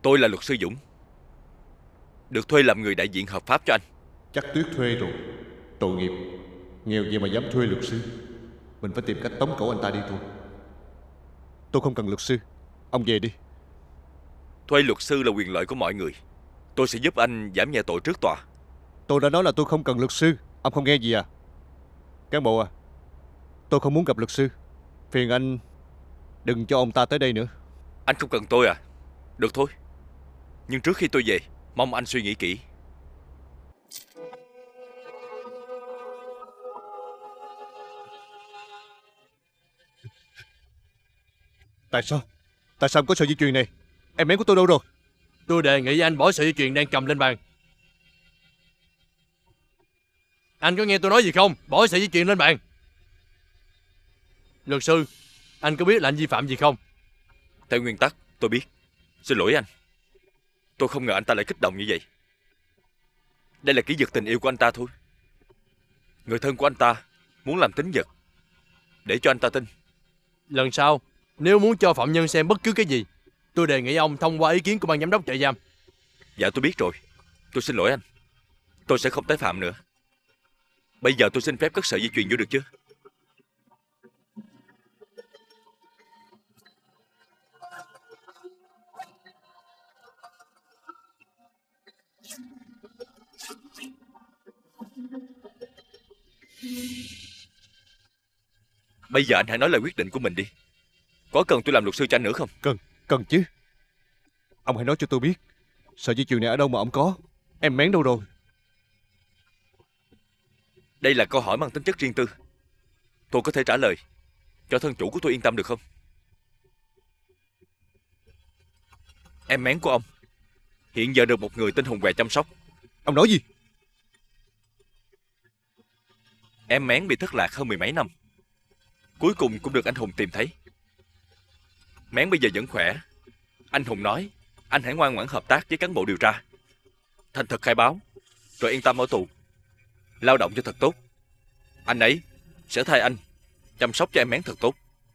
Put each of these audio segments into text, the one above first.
Tôi là luật sư Dũng, được thuê làm người đại diện hợp pháp cho anh. Chắc Tuyết thuê rồi. Tội nghiệp. Nghèo gì mà dám thuê luật sư. Mình phải tìm cách tống cổ anh ta đi thôi. Tôi không cần luật sư. Ông về đi. Thuê luật sư là quyền lợi của mọi người. Tôi sẽ giúp anh giảm nhẹ tội trước tòa. Tôi đã nói là tôi không cần luật sư. Ông không nghe gì à? Cán bộ à, tôi không muốn gặp luật sư. Phiền anh đừng cho ông ta tới đây nữa. Anh không cần tôi à? Được thôi. Nhưng trước khi tôi về, mong anh suy nghĩ kỹ. Tại sao? Tại sao không có sợi dây chuyền này? Em bé của tôi đâu rồi? Tôi đề nghị anh bỏ sợi dây chuyền đang cầm lên bàn. Anh có nghe tôi nói gì không? Bỏ sợi dây chuyền lên bàn. Luật sư, anh có biết là anh vi phạm gì không? Theo nguyên tắc, tôi biết. Xin lỗi anh. Tôi không ngờ anh ta lại kích động như vậy. Đây là kỷ vật tình yêu của anh ta thôi. Người thân của anh ta muốn làm tín vật để cho anh ta tin. Lần sau, nếu muốn cho phạm nhân xem bất cứ cái gì, tôi đề nghị ông thông qua ý kiến của ban giám đốc trại giam. Dạ tôi biết rồi. Tôi xin lỗi anh. Tôi sẽ không tái phạm nữa. Bây giờ tôi xin phép cất sợi dây chuyền vô được chưa? Bây giờ anh hãy nói lời quyết định của mình đi. Có cần tôi làm luật sư cho anh nữa không? Cần chứ. Ông hãy nói cho tôi biết sợi dây chuyền này ở đâu mà ông có. Em Mén đâu rồi? Đây là câu hỏi mang tính chất riêng tư. Tôi có thể trả lời cho thân chủ của tôi yên tâm được không? Em Mén của ông hiện giờ được một người tên Hùng Què chăm sóc. Ông nói gì? Em Mén bị thất lạc hơn 10 mấy năm, cuối cùng cũng được anh Hùng tìm thấy. Mén bây giờ vẫn khỏe. Anh Hùng nói anh hãy ngoan ngoãn hợp tác với cán bộ điều tra, thành thật khai báo, rồi yên tâm ở tù, lao động cho thật tốt. Anh ấy sẽ thay anh chăm sóc cho em Mén thật tốt.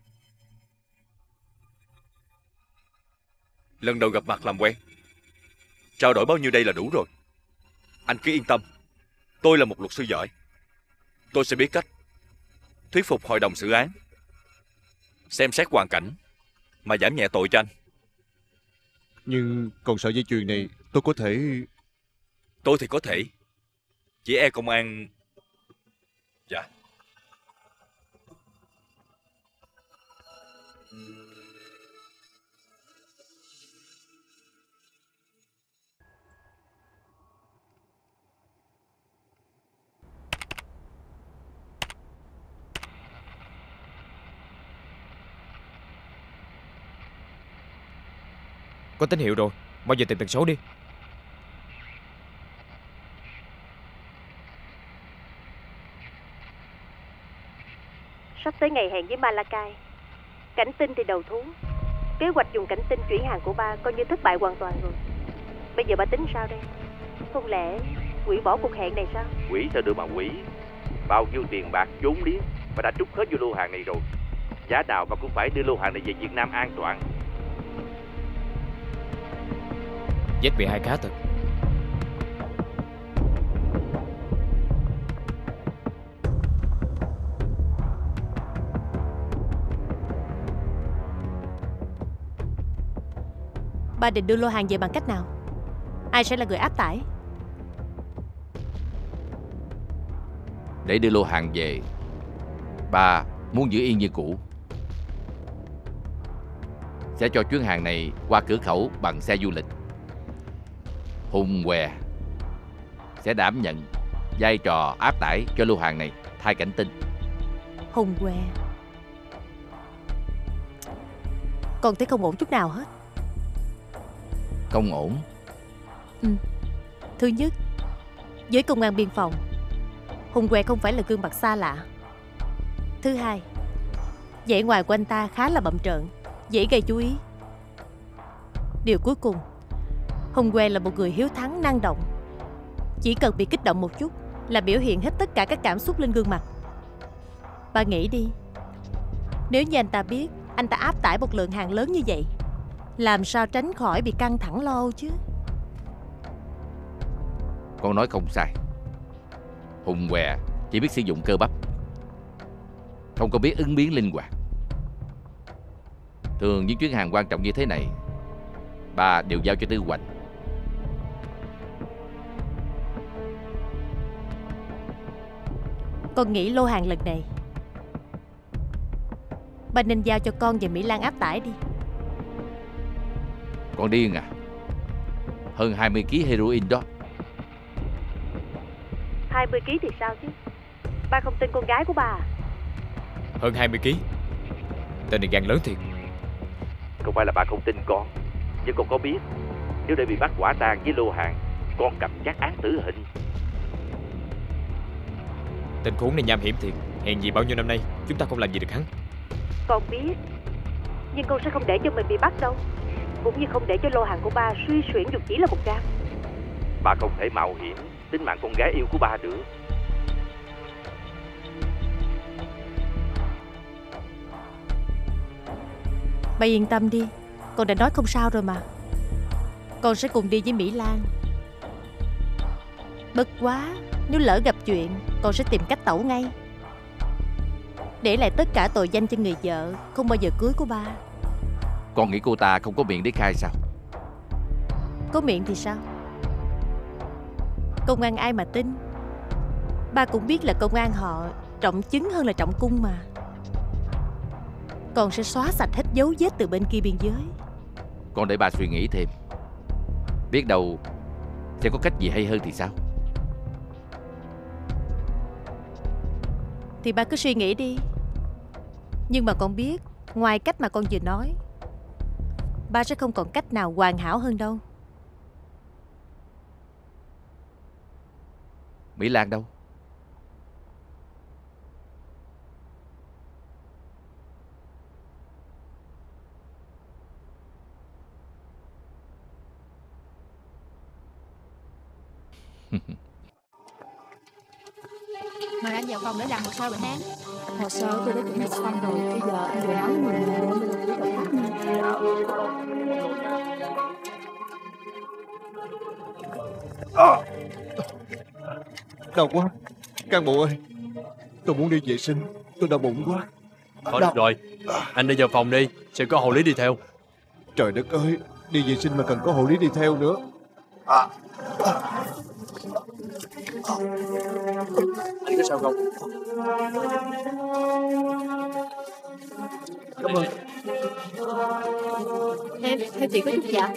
Lần đầu gặp mặt làm quen, trao đổi bao nhiêu đây là đủ rồi. Anh cứ yên tâm, tôi là một luật sư giỏi. Tôi sẽ biết cách thuyết phục hội đồng xử án xem xét hoàn cảnh mà giảm nhẹ tội cho anh. Nhưng còn sợi dây chuyền này tôi có thể... Tôi thì có thể, chỉ e công an... Dạ. Có tín hiệu rồi. Bao giờ tìm tần số đi. Sắp tới ngày hẹn với Malakai. Cảnh Tinh thì đầu thú. Kế hoạch dùng Cảnh Tinh chuyển hàng của ba coi như thất bại hoàn toàn rồi. Bây giờ ba tính sao đây? Không lẽ hủy bỏ cuộc hẹn này sao? Quỷ sao đưa mà quỷ. Bao nhiêu tiền bạc vốn liếng bà đã trút hết vô lô hàng này rồi. Giá nào bà cũng phải đưa lô hàng này về Việt Nam an toàn. Vết bị hai cá thật. Ba định đưa lô hàng về bằng cách nào? Ai sẽ là người áp tải? Để đưa lô hàng về, bà muốn giữ yên như cũ. Sẽ cho chuyến hàng này qua cửa khẩu bằng xe du lịch. Hùng Què sẽ đảm nhận vai trò áp tải cho lô hàng này thay Cảnh Tinh. Hùng Què con thấy không ổn chút nào hết. Không ổn? Thứ nhất, với công an biên phòng, Hùng Què không phải là gương mặt xa lạ. Thứ hai, vẻ ngoài của anh ta khá là bặm trợn, dễ gây chú ý. Điều cuối cùng, Hùng Què là một người hiếu thắng năng động. Chỉ cần bị kích động một chút là biểu hiện hết tất cả các cảm xúc lên gương mặt. Bà nghĩ đi, nếu như anh ta biết anh ta áp tải một lượng hàng lớn như vậy, Làm sao tránh khỏi bị căng thẳng lo âu chứ. Con nói không sai. Hùng què chỉ biết sử dụng cơ bắp, không có biết ứng biến linh hoạt. Thường những chuyến hàng quan trọng như thế này, ba đều giao cho Tư Hoành. Con nghĩ lô hàng lần này ba nên giao cho con và Mỹ Lan áp tải đi. Con điên à? Hơn 20 kg heroin đó. 20 kg thì sao chứ? Ba không tin con gái của ba à? Hơn 20 kg. Tên này gan lớn thiệt. Không phải là ba không tin con, nhưng con có biết nếu để bị bắt quả tang với lô hàng, con cầm chắc án tử hình. Tên khốn này nham hiểm thiệt. Hèn gì bao nhiêu năm nay chúng ta không làm gì được hắn. Con biết, nhưng con sẽ không để cho mình bị bắt đâu. Cũng như không để cho lô hàng của ba suy xuyển dù chỉ là 1 gram. Ba không thể mạo hiểm tính mạng con gái yêu của ba được. Ba yên tâm đi, con đã nói không sao rồi mà. Con sẽ cùng đi với Mỹ Lan. Bất quá, nếu lỡ gặp chuyện, con sẽ tìm cách tẩu ngay, để lại tất cả tội danh cho người vợ không bao giờ cưới của ba. Con nghĩ cô ta không có miệng để khai sao? Có miệng thì sao? Công an ai mà tin. Ba cũng biết là công an họ trọng chứng hơn là trọng cung mà. Con sẽ xóa sạch hết dấu vết từ bên kia biên giới. Con để ba suy nghĩ thêm, biết đâu sẽ có cách gì hay hơn thì sao? Thì ba cứ suy nghĩ đi. Nhưng mà con biết, ngoài cách mà con vừa nói, ba sẽ không còn cách nào hoàn hảo hơn đâu. Mỹ Lan đâu? Mời anh vào phòng để làm hồ sơ bệnh án. Hồ sơ tôi đã chuẩn bị xong rồi. Bây giờ anh vừa nói mình là để mình tiếp tục khác nha. Đau quá. Cán bộ ơi, tôi muốn đi vệ sinh. Tôi đau bụng quá. Thôi được rồi, anh đi vào phòng đi, sẽ có hộ lý đi theo. Trời đất ơi, đi vệ sinh mà cần có hộ lý đi theo nữa. Anh có sao không? Cảm ơn. Theo chị có chút dạ.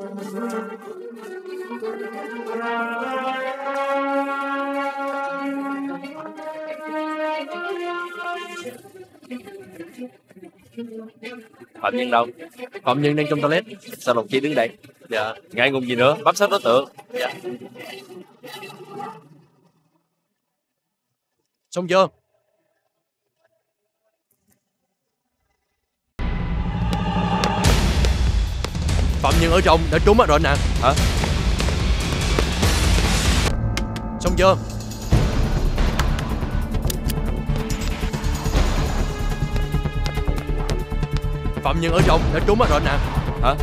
Phạm Nhân đâu? Phạm Nhân đang trong toilet. Sao đồng chí đứng đây? Dạ. Ngại ngùng gì nữa, bám sát đối tượng. Dạ. Xong chưa? Phạm Nhân ở trong đã trốn mất rồi nè. Hả? Xong chưa? Phạm Nhân ở trong đã trốn mất rồi nè. Hả?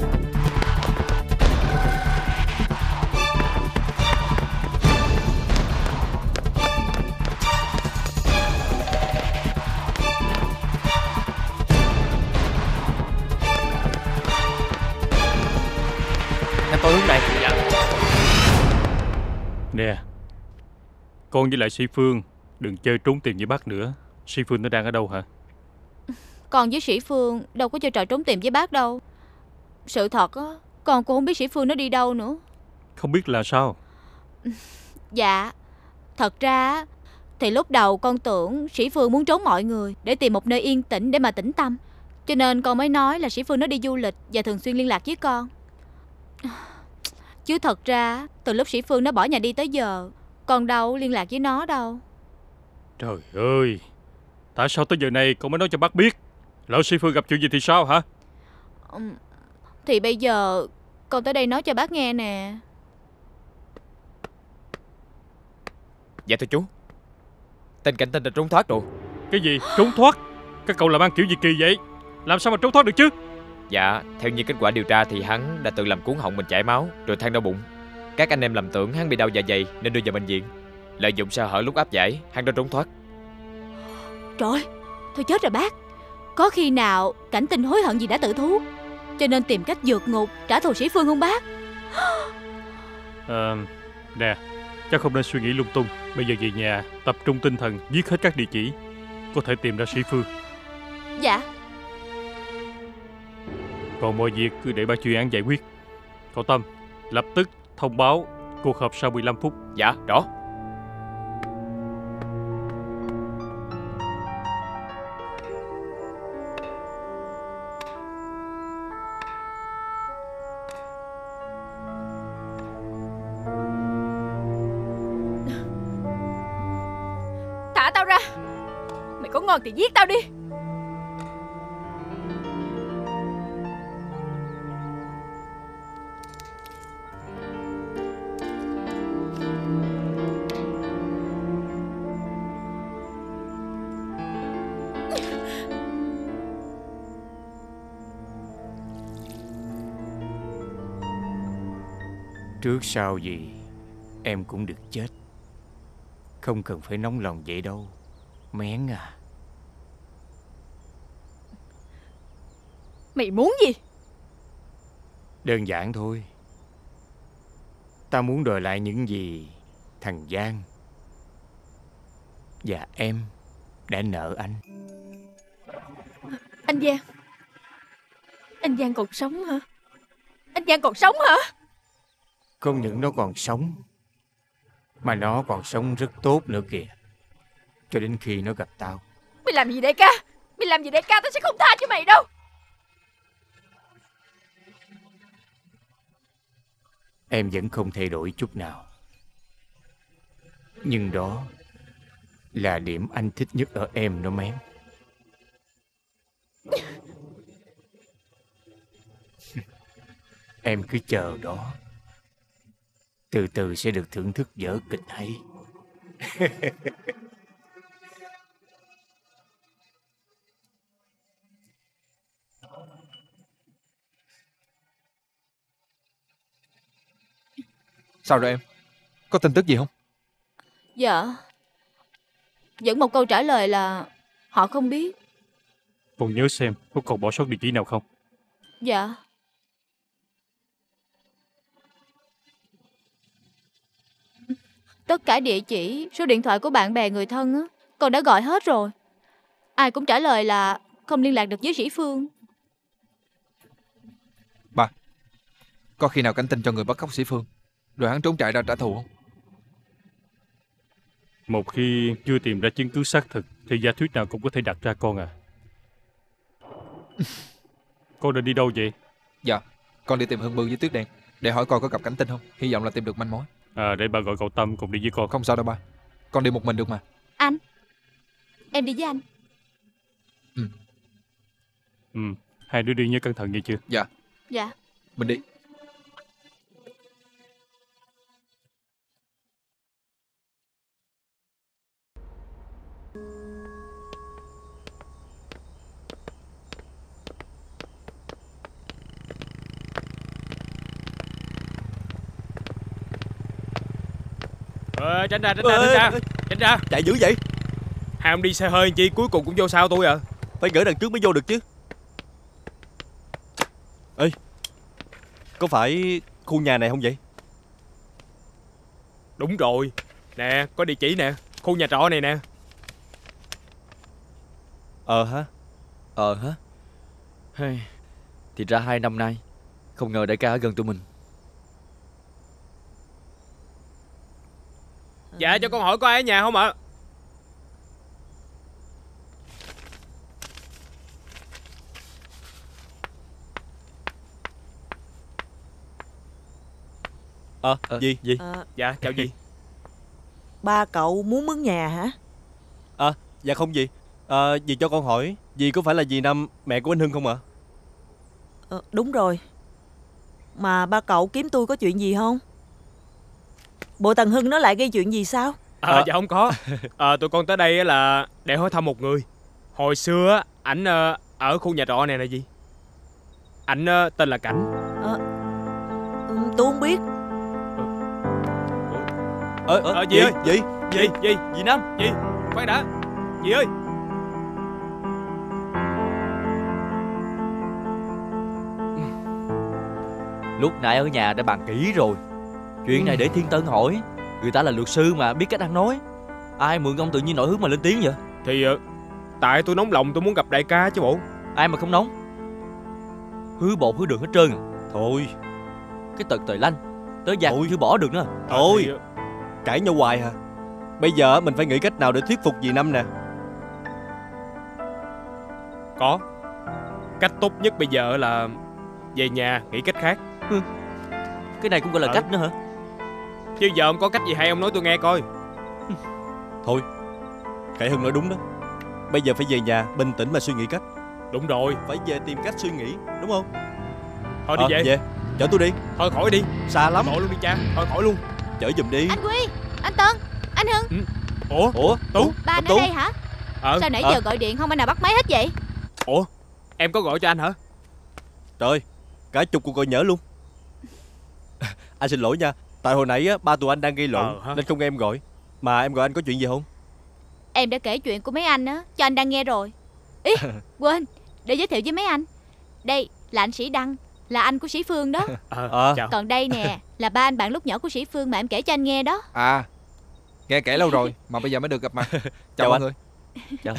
Tôi hướng này. Dạ. Nè, con với lại Sĩ Phương đừng chơi trốn tìm với bác nữa. Sĩ Phương nó đang ở đâu hả? Con với Sĩ Phương đâu có chơi trò trốn tìm với bác đâu. Sự thật á, con cũng không biết Sĩ Phương nó đi đâu nữa. Không biết là sao? Dạ, thật ra thì lúc đầu con tưởng Sĩ Phương muốn trốn mọi người để tìm một nơi yên tĩnh để mà tĩnh tâm. Cho nên con mới nói là Sĩ Phương nó đi du lịch và thường xuyên liên lạc với con. Chứ thật ra từ lúc Sĩ Phương nó bỏ nhà đi tới giờ, con đâu liên lạc với nó đâu. Trời ơi, tại sao tới giờ này con mới nói cho bác biết? Lỡ Sĩ Phương gặp chuyện gì thì sao hả? Thì bây giờ con tới đây nói cho bác nghe nè. Dạ thưa chú, tên cảnh tinh đã trốn thoát rồi. Cái gì? Trốn thoát? Các cậu làm ăn kiểu gì kỳ vậy? Làm sao mà trốn thoát được chứ? Dạ, theo như kết quả điều tra thì hắn đã tự làm cuốn họng mình chảy máu rồi than đau bụng. Các anh em lầm tưởng hắn bị đau dạ dày nên đưa vào bệnh viện. Lợi dụng sơ hở lúc áp giải, hắn đã trốn thoát. Trời, thôi chết rồi bác. Có khi nào Cảnh Tinh hối hận gì đã tự thú, cho nên tìm cách vượt ngục trả thù Sĩ Phương không bác? Nè, chắc không nên suy nghĩ lung tung. Bây giờ về nhà tập trung tinh thần viết hết các địa chỉ, có thể tìm ra Sĩ Phương. Dạ. Còn mọi việc cứ để ban chuyên án giải quyết. Cậu Tâm, lập tức thông báo cuộc họp sau 15 phút. Dạ, rõ. Thả tao ra. Mày có ngon thì giết tao đi. Trước sau gì em cũng được chết. Không cần phải nóng lòng vậy đâu, Mén à. Mày muốn gì? Đơn giản thôi. Ta muốn đòi lại những gì thằng Giang và em đã nợ anh. Anh Giang. Anh Giang còn sống hả? Anh Giang còn sống hả? Không những nó còn sống, mà nó còn sống rất tốt nữa kìa. Cho đến khi nó gặp tao. Mày làm gì đại ca? Mày làm gì đại ca? Tao sẽ không tha cho mày đâu. Em vẫn không thay đổi chút nào. Nhưng đó là điểm anh thích nhất ở em đó Mén. Em cứ chờ đó. Từ từ sẽ được thưởng thức vở kịch hay. Sao rồi em? Có tin tức gì không? Dạ, vẫn một câu trả lời là họ không biết. Còn nhớ xem có còn bỏ sót địa chỉ nào không? Dạ. Tất cả địa chỉ, số điện thoại của bạn bè người thân á, con đã gọi hết rồi. Ai cũng trả lời là không liên lạc được với Sĩ Phương. Ba, có khi nào Cảnh Tinh cho người bắt cóc Sĩ Phương rồi hắn trốn chạy ra trả thù không? Một khi chưa tìm ra chứng cứ xác thực thì giả thuyết nào cũng có thể đặt ra con à. Con định đi đâu vậy? Dạ, con đi tìm Hương Bưu với Tuyết Đen để hỏi coi có gặp Cảnh Tinh không. Hy vọng là tìm được manh mối. Để ba gọi cậu Tâm cùng đi với con. Không sao đâu ba, con đi một mình được mà. Anh, em đi với anh. Hai đứa đi nhớ cẩn thận nghe chưa? Dạ. Dạ. Mình đi. Tránh ra, tránh ra, tránh ra, tránh ra. Chạy dữ vậy? Hai ông đi xe hơi chi cuối cùng cũng vô sau tôi à? Phải gửi đằng trước mới vô được chứ. Ê, có phải khu nhà này không vậy? Đúng rồi. Nè, có địa chỉ nè. Khu nhà trọ này nè. Hả? Hey, thì ra 2 năm nay không ngờ đại ca ở gần tụi mình. Dạ, cho con hỏi có ai ở nhà không ạ? Gì? Dạ, chào dì. Ba cậu muốn mướn nhà hả? Dạ không dì. Dì cho con hỏi, dì có phải là dì Năm, mẹ của anh Hưng không ạ? Đúng rồi. Mà ba cậu kiếm tôi có chuyện gì không? Bộ thằng Hưng nó lại gây chuyện gì sao? Dạ không có. Tụi con tới đây là để hỏi thăm một người. Hồi xưa ảnh ở khu nhà trọ này là gì? Anh tên là Cảnh. Tôi không biết. Dì ơi. Dì Năm. Dì, khoan đã. Dì ơi. Lúc nãy ở nhà đã bàn kỹ rồi. Chuyện này để Thiên Tân hỏi. Người ta là luật sư mà, biết cách ăn nói. Ai mượn ông tự nhiên nổi hứng mà lên tiếng vậy? Thì tại tôi nóng lòng tôi muốn gặp đại ca chứ bộ. Ai mà không nóng. Hứa bột hứa đường hết trơn. Thôi, cái tật tời lanh tới giặc chưa bỏ được nữa. Thôi, cãi nhau hoài hả? Bây giờ mình phải nghĩ cách nào để thuyết phục dì Năm nè. Có. Cách tốt nhất bây giờ là về nhà nghĩ cách khác. Cái này cũng gọi là cách nữa hả? Chứ giờ ông có cách gì hay ông nói tôi nghe coi. Thôi, Khải Hưng nói đúng đó. Bây giờ phải về nhà bình tĩnh mà suy nghĩ cách. Đúng rồi, phải về tìm cách suy nghĩ, đúng không? Thôi đi về. Chở tôi đi. Thôi khỏi đi. Xa lắm. Khỏi luôn đi cha. Thôi khỏi luôn. Chở giùm đi. Anh Quy, anh Tân, anh Hưng. Ủa Tú. Ba anh ở đây hả? Sao nãy giờ gọi điện không anh nào bắt máy hết vậy? Ủa, em có gọi cho anh hả? Trời, cả chục cuộc gọi nhỡ luôn. Anh xin lỗi nha. Tại hồi nãy ba tụi anh đang gây lộn nên không nghe em gọi. Mà em gọi anh có chuyện gì không? Em đã kể chuyện của mấy anh á cho anh đang nghe rồi. Ý, quên, để giới thiệu với mấy anh. Đây là anh Sĩ Đăng, là anh của Sĩ Phương đó. Còn đây nè là ba anh bạn lúc nhỏ của Sĩ Phương mà em kể cho anh nghe đó. À, nghe kể lâu rồi mà bây giờ mới được gặp mặt. Chào mọi người. Chào.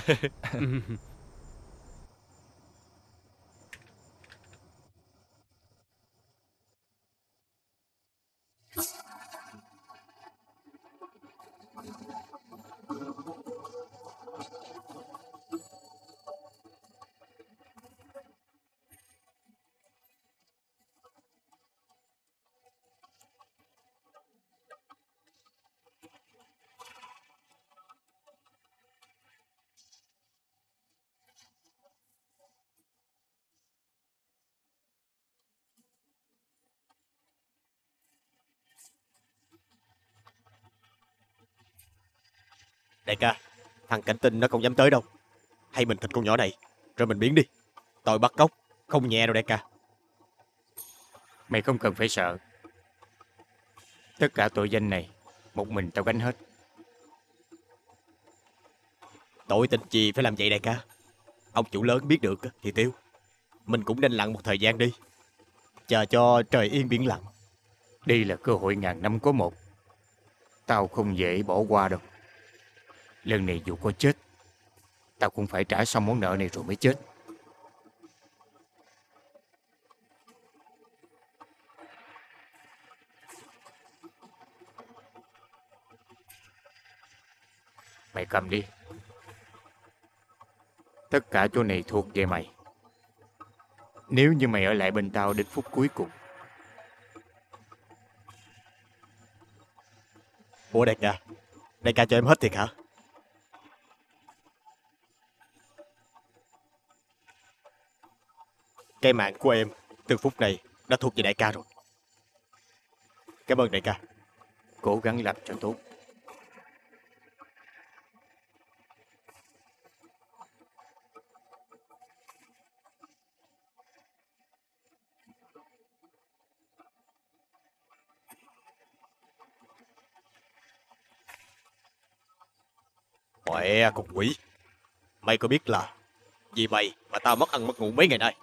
Đại ca, thằng Cảnh Tinh nó không dám tới đâu. Hay mình thịt con nhỏ này rồi mình biến đi. Tội bắt cóc không nhẹ đâu đại ca. Mày không cần phải sợ. Tất cả tội danh này một mình tao gánh hết. Tội tình gì phải làm vậy đại ca? Ông chủ lớn biết được thì tiêu. Mình cũng nên lặng một thời gian đi, chờ cho trời yên biển lặng. Đây là cơ hội ngàn năm có một. Tao không dễ bỏ qua đâu. Lần này dù có chết, tao cũng phải trả xong món nợ này rồi mới chết. Mày cầm đi. Tất cả chỗ này thuộc về mày. Nếu như mày ở lại bên tao đến phút cuối cùng. Ủa đại ca cho em hết thiệt hả? Cái mạng của em từ phút này đã thuộc về đại ca rồi. Cảm ơn đại ca. Cố gắng làm cho tốt. Mẹ con quỷ. Mày có biết là vì mày mà tao mất ăn mất ngủ mấy ngày nay?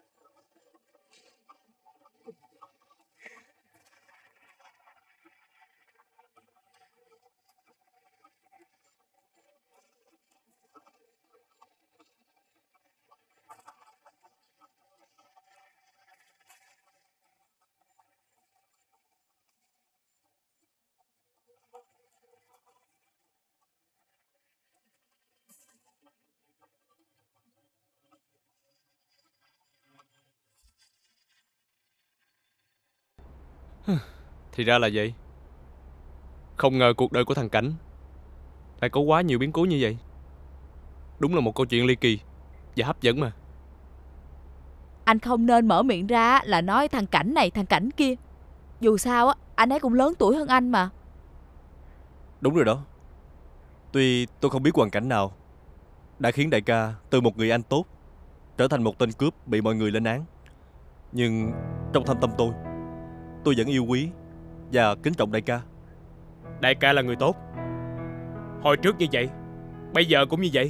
Thì ra là vậy. Không ngờ cuộc đời của thằng Cảnh lại có quá nhiều biến cố như vậy. Đúng là một câu chuyện ly kỳ và hấp dẫn mà. Anh không nên mở miệng ra là nói thằng Cảnh này thằng Cảnh kia. Dù sao á, anh ấy cũng lớn tuổi hơn anh mà. Đúng rồi đó. Tuy tôi không biết hoàn cảnh nào đã khiến đại ca từ một người anh tốt trở thành một tên cướp bị mọi người lên án. Nhưng trong thâm tâm tôi vẫn yêu quý và kính trọng đại ca. Đại ca là người tốt. Hồi trước như vậy, bây giờ cũng như vậy.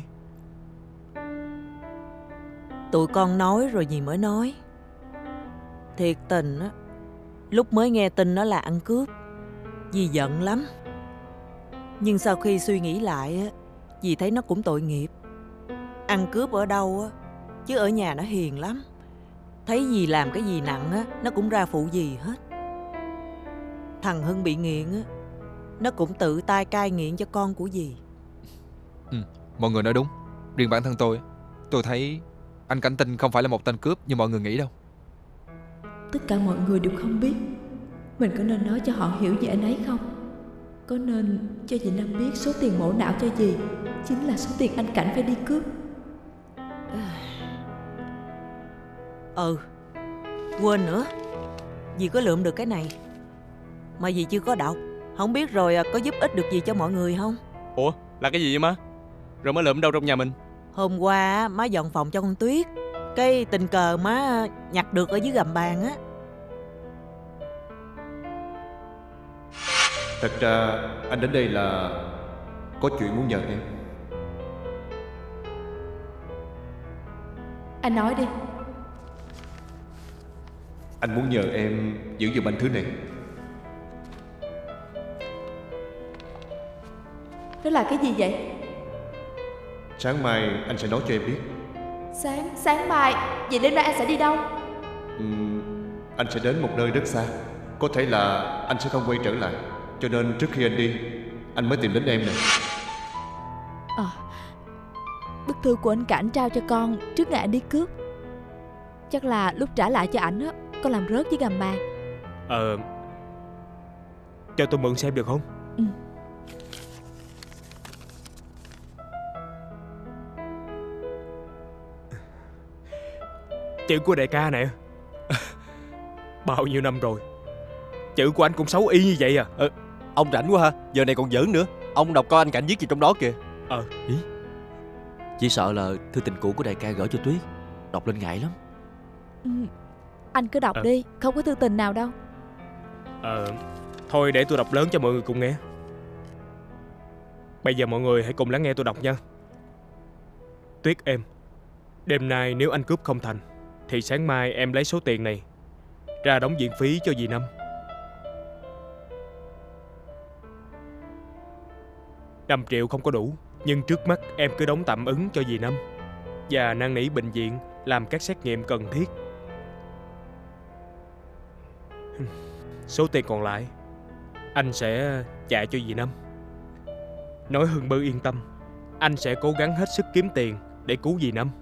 Tụi con nói rồi gì mới nói. Thiệt tình á, lúc mới nghe tin nó là ăn cướp, dì giận lắm. Nhưng sau khi suy nghĩ lại á, dì thấy nó cũng tội nghiệp. Ăn cướp ở đâu á, chứ ở nhà nó hiền lắm. Thấy dì làm cái gì nặng á, nó cũng ra phụ dì hết. Thằng Hưng bị nghiện á, nó cũng tự tay cai nghiện cho con của dì. Mọi người nói đúng. Riêng bản thân tôi thấy anh Cảnh Tinh không phải là một tên cướp như mọi người nghĩ đâu. Tất cả mọi người đều không biết. Mình có nên nói cho họ hiểu về anh ấy không? Có nên cho dì Năm biết số tiền mổ não cho dì chính là số tiền anh Cảnh phải đi cướp? Quên nữa, dì có lượm được cái này mà dì chưa có đọc. Không biết rồi có giúp ích được gì cho mọi người không? Ủa, là cái gì vậy má? Rồi má lượm đâu trong nhà mình? Hôm qua má dọn phòng cho con Tuyết, cái tình cờ má nhặt được ở dưới gầm bàn á. Thật ra anh đến đây là có chuyện muốn nhờ em. Anh nói đi. Anh muốn nhờ em giữ giùm anh thứ này. Đó là cái gì vậy? Sáng mai anh sẽ nói cho em biết. Sáng mai? Vậy đêm nay anh sẽ đi đâu? Anh sẽ đến một nơi rất xa. Có thể là anh sẽ không quay trở lại. Cho nên trước khi anh đi, anh mới tìm đến em nè. Bức thư của anh Cảnh trao cho con trước ngày anh đi cướp. Chắc là lúc trả lại cho ảnh á, con làm rớt dưới gầm bàn. Cho tôi mượn xem được không? Chữ của đại ca nè. Bao nhiêu năm rồi, chữ của anh cũng xấu y như vậy à? Ông rảnh quá ha, giờ này còn giỡn nữa. Ông đọc coi anh Cảnh viết gì trong đó kìa. Ý, chỉ sợ là thư tình cũ của đại ca gửi cho Tuyết, đọc lên ngại lắm. Anh cứ đọc đi, không có thư tình nào đâu. Thôi để tôi đọc lớn cho mọi người cùng nghe. Bây giờ mọi người hãy cùng lắng nghe tôi đọc nha. Tuyết em, đêm nay nếu anh cướp không thành thì sáng mai em lấy số tiền này ra đóng viện phí cho dì Năm. $5 triệu không có đủ, nhưng trước mắt em cứ đóng tạm ứng cho dì Năm và năn nỉ bệnh viện làm các xét nghiệm cần thiết. Số tiền còn lại anh sẽ trả cho dì Năm. Nói Hưng Bư yên tâm, anh sẽ cố gắng hết sức kiếm tiền để cứu dì Năm.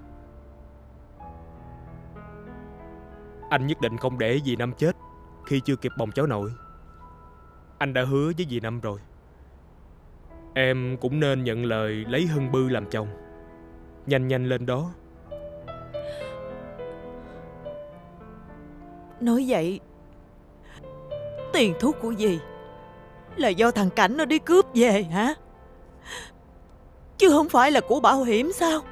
Anh nhất định không để dì Năm chết khi chưa kịp bồng cháu nội. Anh đã hứa với dì Năm rồi. Em cũng nên nhận lời lấy Hưng Bư làm chồng. Nhanh nhanh lên đó. Nói vậy, tiền thuốc của dì là do thằng Cảnh nó đi cướp về hả? Chứ không phải là của bảo hiểm sao?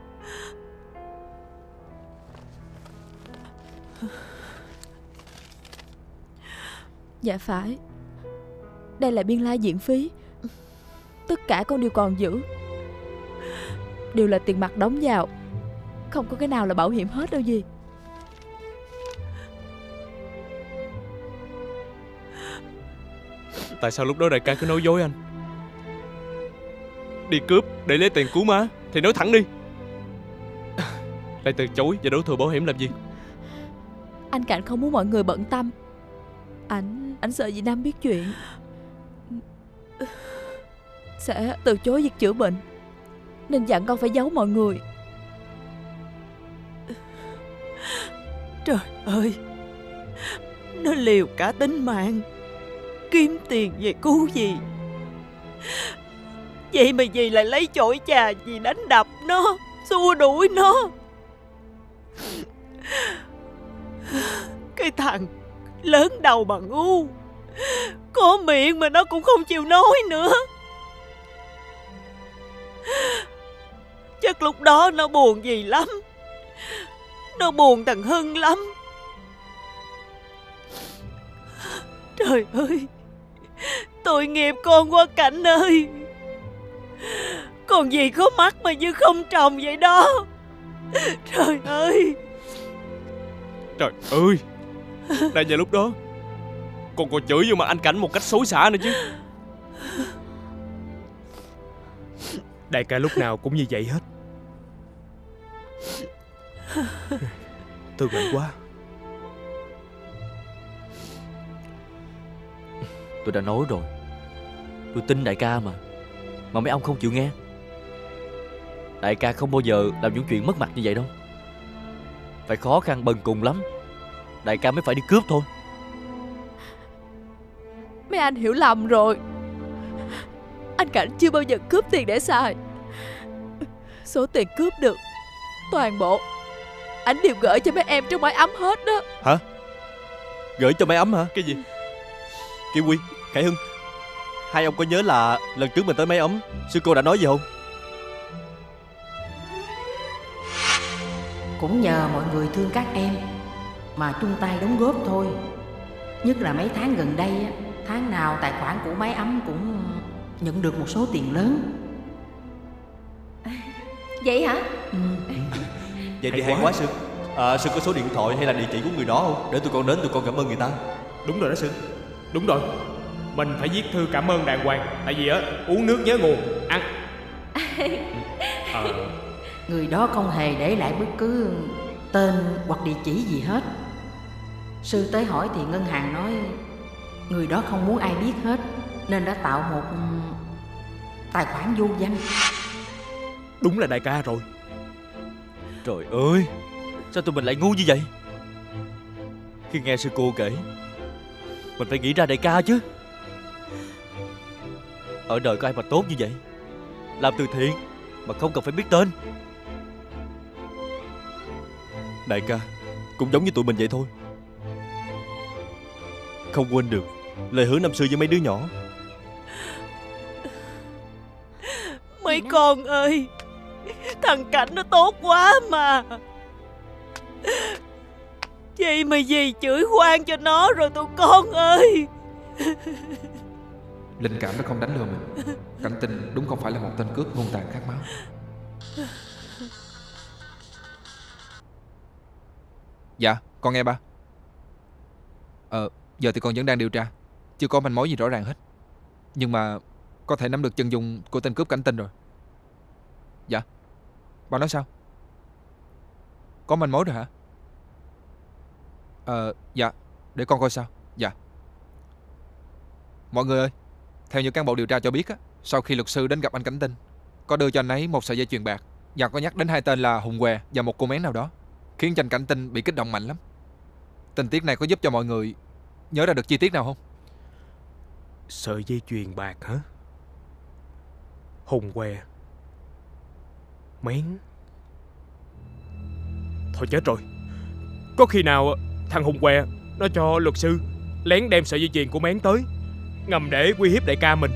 Dạ phải. Đây là biên lai viện phí. Tất cả con đều còn giữ. Đều là tiền mặt đóng vào. Không có cái nào là bảo hiểm hết đâu gì. Tại sao lúc đó đại ca cứ nói dối anh? Đi cướp để lấy tiền cứu má thì nói thẳng đi. Lại từ chối và đổ thừa bảo hiểm làm gì? Anh Cảnh không muốn mọi người bận tâm. Anh sợ dì Năm biết chuyện sẽ từ chối việc chữa bệnh, nên dặn con phải giấu mọi người. Trời ơi, nó liều cả tính mạng kiếm tiền về cứu dì. Vậy mà dì lại lấy chổi chà dì đánh đập nó, xua đuổi nó. Cái thằng lớn đầu bằng ngu, có miệng mà nó cũng không chịu nói nữa. Chắc lúc đó nó buồn dì lắm. Nó buồn thằng Hưng lắm. Trời ơi, tội nghiệp con quá Cảnh ơi. Con gì có mắt mà như không trồng vậy đó. Trời ơi. Trời ơi, đang vào lúc đó con còn chửi vô mặt anh Cảnh một cách xối xả nữa chứ. Đại ca lúc nào cũng như vậy hết. Thương anh quá. Tôi đã nói rồi, tôi tin đại ca mà mấy ông không chịu nghe. Đại ca không bao giờ làm những chuyện mất mặt như vậy đâu. Phải khó khăn bần cùng lắm đại ca mới phải đi cướp thôi. Mấy anh hiểu lầm rồi. Anh Cảnh chưa bao giờ cướp tiền để xài. Số tiền cướp được toàn bộ anh đều gửi cho mấy em trong mái ấm hết đó. Hả? Gửi cho mái ấm hả? Cái gì? Kiều Quy, Khải Hưng, hai ông có nhớ là lần trước mình tới mái ấm sư cô đã nói gì không? Cũng nhờ mọi người thương các em mà chung tay đóng góp thôi. Nhất là mấy tháng gần đây, tháng nào tài khoản của mái ấm cũng nhận được một số tiền lớn. Vậy hả? Vậy thì hay quá sư. Sư có số điện thoại hay là địa chỉ của người đó không? Để tụi con đến tụi con cảm ơn người ta. Đúng rồi đó sư. Đúng rồi. Mình phải viết thư cảm ơn đàng hoàng. Tại vì uống nước nhớ nguồn, ăn. Người đó không hề để lại bất cứ tên hoặc địa chỉ gì hết. Sư tới hỏi thì ngân hàng nói người đó không muốn ai biết hết, nên đã tạo một tài khoản vô danh. Đúng là đại ca rồi. Trời ơi, sao tụi mình lại ngu như vậy? Khi nghe sư cô kể, mình phải nghĩ ra đại ca chứ. Ở đời có ai mà tốt như vậy, làm từ thiện mà không cần phải biết tên. Đại ca cũng giống như tụi mình vậy thôi. Không quên được lời hứa năm xưa với mấy đứa nhỏ. Mấy con ơi, thằng Cảnh nó tốt quá mà. Vậy mà dì chửi khoan cho nó rồi tụi con ơi. Linh cảm nó không đánh lừa mình. Cảnh Tinh đúng không phải là một tên cướp hung tàn khát máu. Dạ, con nghe ba. Giờ thì con vẫn đang điều tra, chưa có manh mối gì rõ ràng hết. Nhưng mà có thể nắm được chân dung của tên cướp Cảnh Tinh rồi. Dạ. Ba nói sao? Có manh mối rồi hả? Dạ, để con coi sao. Dạ. Mọi người ơi, theo như cán bộ điều tra cho biết á, sau khi luật sư đến gặp anh Cảnh Tinh, có đưa cho anh ấy một sợi dây chuyền bạc và có nhắc đến hai tên là Hùng Què và một cô mén nào đó, khiến cho anh Cảnh Tinh bị kích động mạnh lắm. Tình tiết này có giúp cho mọi người nhớ ra được chi tiết nào không? Sợi dây chuyền bạc hả? Hùng Què, mén. Thôi chết rồi. Có khi nào thằng Hùng Què nó cho luật sư lén đem sợi dây chuyền của mén tới, ngầm để uy hiếp đại ca mình.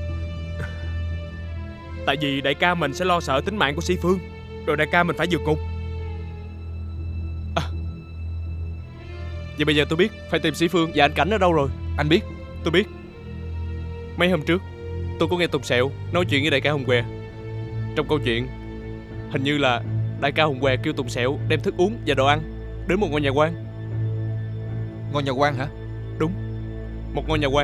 Tại vì đại ca mình sẽ lo sợ tính mạng của Sĩ Phương, rồi đại ca mình phải vượt ngục. Vậy bây giờ tôi biết phải tìm Sĩ Phương và anh Cảnh ở đâu rồi. Anh biết? Tôi biết. Mấy hôm trước tôi có nghe Tùng Sẹo nói chuyện với đại ca Hùng Què. Trong câu chuyện hình như là đại ca Hùng Què kêu Tùng Sẹo đem thức uống và đồ ăn đến một ngôi nhà quan. Ngôi nhà quan hả? Đúng, một ngôi nhà quan.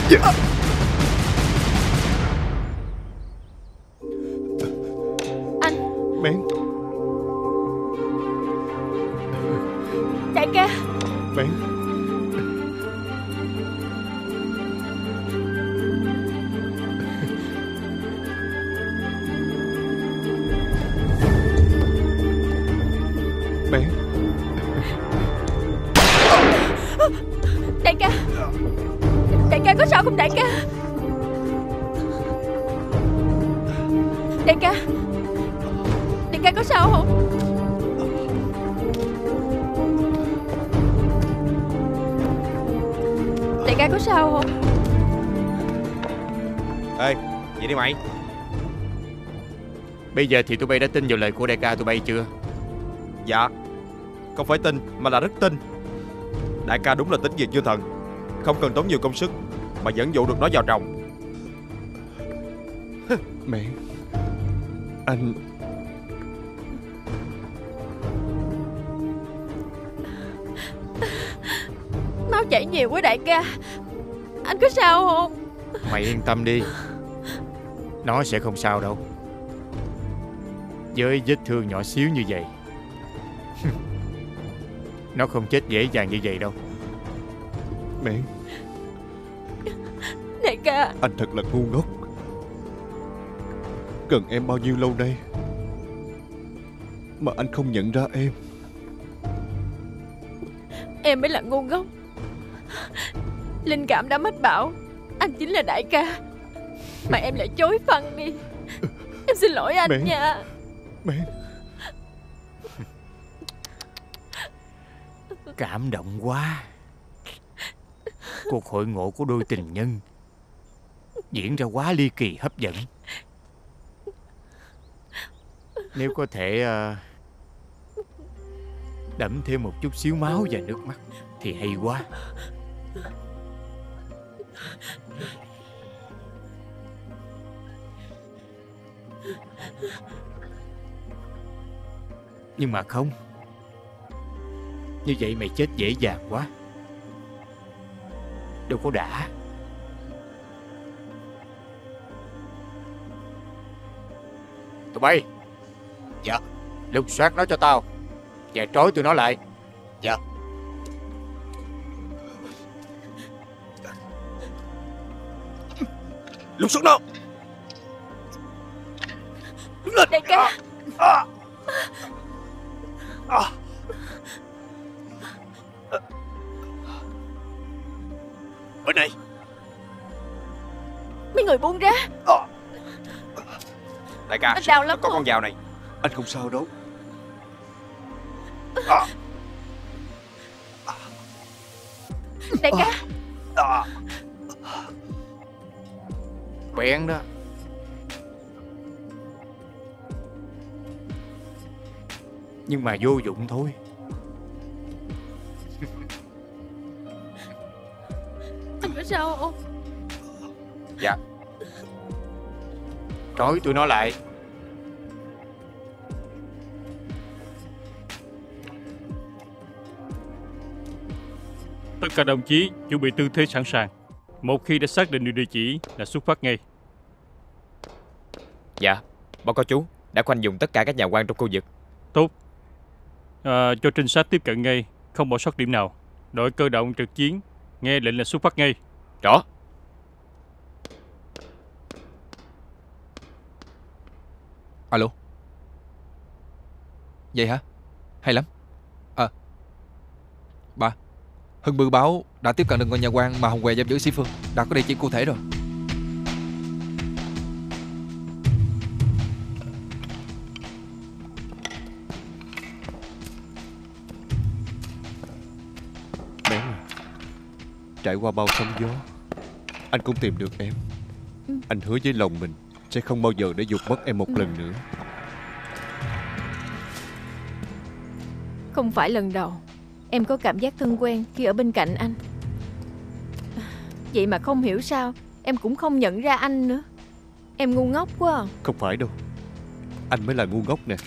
Anh. Mén. Đại ca. Mén. Mén. Đại ca. Đại ca có sao không đại ca? Đại ca. Đại ca có sao không? Đại ca có sao không? Ê, vậy đi mày. Bây giờ thì tụi bay đã tin vào lời của đại ca tụi bay chưa? Dạ. Không phải tin mà là rất tin. Đại ca đúng là tính việc như thần, không cần tốn nhiều công sức mà vẫn dụ được nó vào trồng. Mẹ, anh... Máu chảy nhiều quá đại ca. Anh có sao không? Mày yên tâm đi, nó sẽ không sao đâu. Với vết thương nhỏ xíu như vậy, nó không chết dễ dàng như vậy đâu. Mẹ, đại ca. anh thật là ngu ngốc. Gần em bao nhiêu lâu nay mà anh không nhận ra em. Em mới là ngu ngốc. Linh cảm đã mách bảo anh chính là đại ca, mà em lại chối phăng đi. Em xin lỗi anh Mẹ. nha. Mẹ. Cảm động quá. Cuộc hội ngộ của đôi tình nhân diễn ra quá ly kỳ hấp dẫn. Nếu có thể đẫm thêm một chút xíu máu và nước mắt thì hay quá. Nhưng mà không, như vậy mày chết dễ dàng quá, đâu có đã. Tụi bay. Dạ. Lục soát nó cho tao và trói tụi nó lại. Dạ. Lục soát nó. Đại ca. Bên này. Mấy người buông ra. Đại ca, Anh đau lắm có không? con dao này. Anh không sao đâu. Đại ca. Bén đó. Nhưng mà vô dụng thôi. Anh có sao không? Dạ. Trói tụi nó lại. Tất cả đồng chí chuẩn bị tư thế sẵn sàng. Một khi đã xác định được địa chỉ là xuất phát ngay. Dạ, báo cáo chú, đã khoanh vùng tất cả các nhà quan trong khu vực. Tốt. Cho trinh sát tiếp cận ngay, không bỏ sót điểm nào. Đội cơ động trực chiến nghe lệnh là xuất phát ngay. Rõ. Alo. Vậy hả? Hay lắm. Ba, Hưng Bư báo đã tiếp cận được ngôi nhà quan mà Hồng Què giam giữ Sĩ Phương. Đã có địa chỉ cụ thể rồi. Bé à, trải qua bao sóng gió, anh cũng tìm được em. Anh hứa với lòng mình sẽ không bao giờ để dục mất em một lần nữa. Không phải lần đầu em có cảm giác thân quen khi ở bên cạnh anh. Vậy mà không hiểu sao em cũng không nhận ra anh nữa. Em ngu ngốc quá à. Không phải đâu, anh mới là ngu ngốc nè.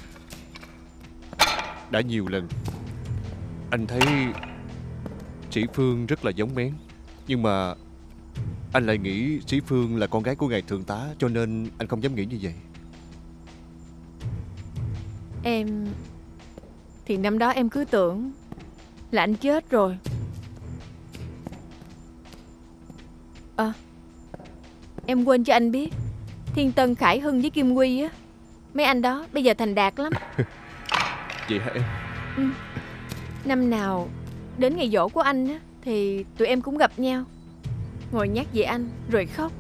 Đã nhiều lần anh thấy Sĩ Phương rất là giống Mén, nhưng mà Anh lại nghĩ Sĩ Phương là con gái của ngài thượng tá, cho nên anh không dám nghĩ như vậy. Em thì năm đó em cứ tưởng là anh chết rồi. Em quên cho anh biết, Thiên Tân, Khải Hưng với Kim Quy á, mấy anh đó bây giờ thành đạt lắm. Vậy hả em? Năm nào đến ngày giỗ của anh á, thì tụi em cũng gặp nhau, ngồi nhắc về anh rồi khóc.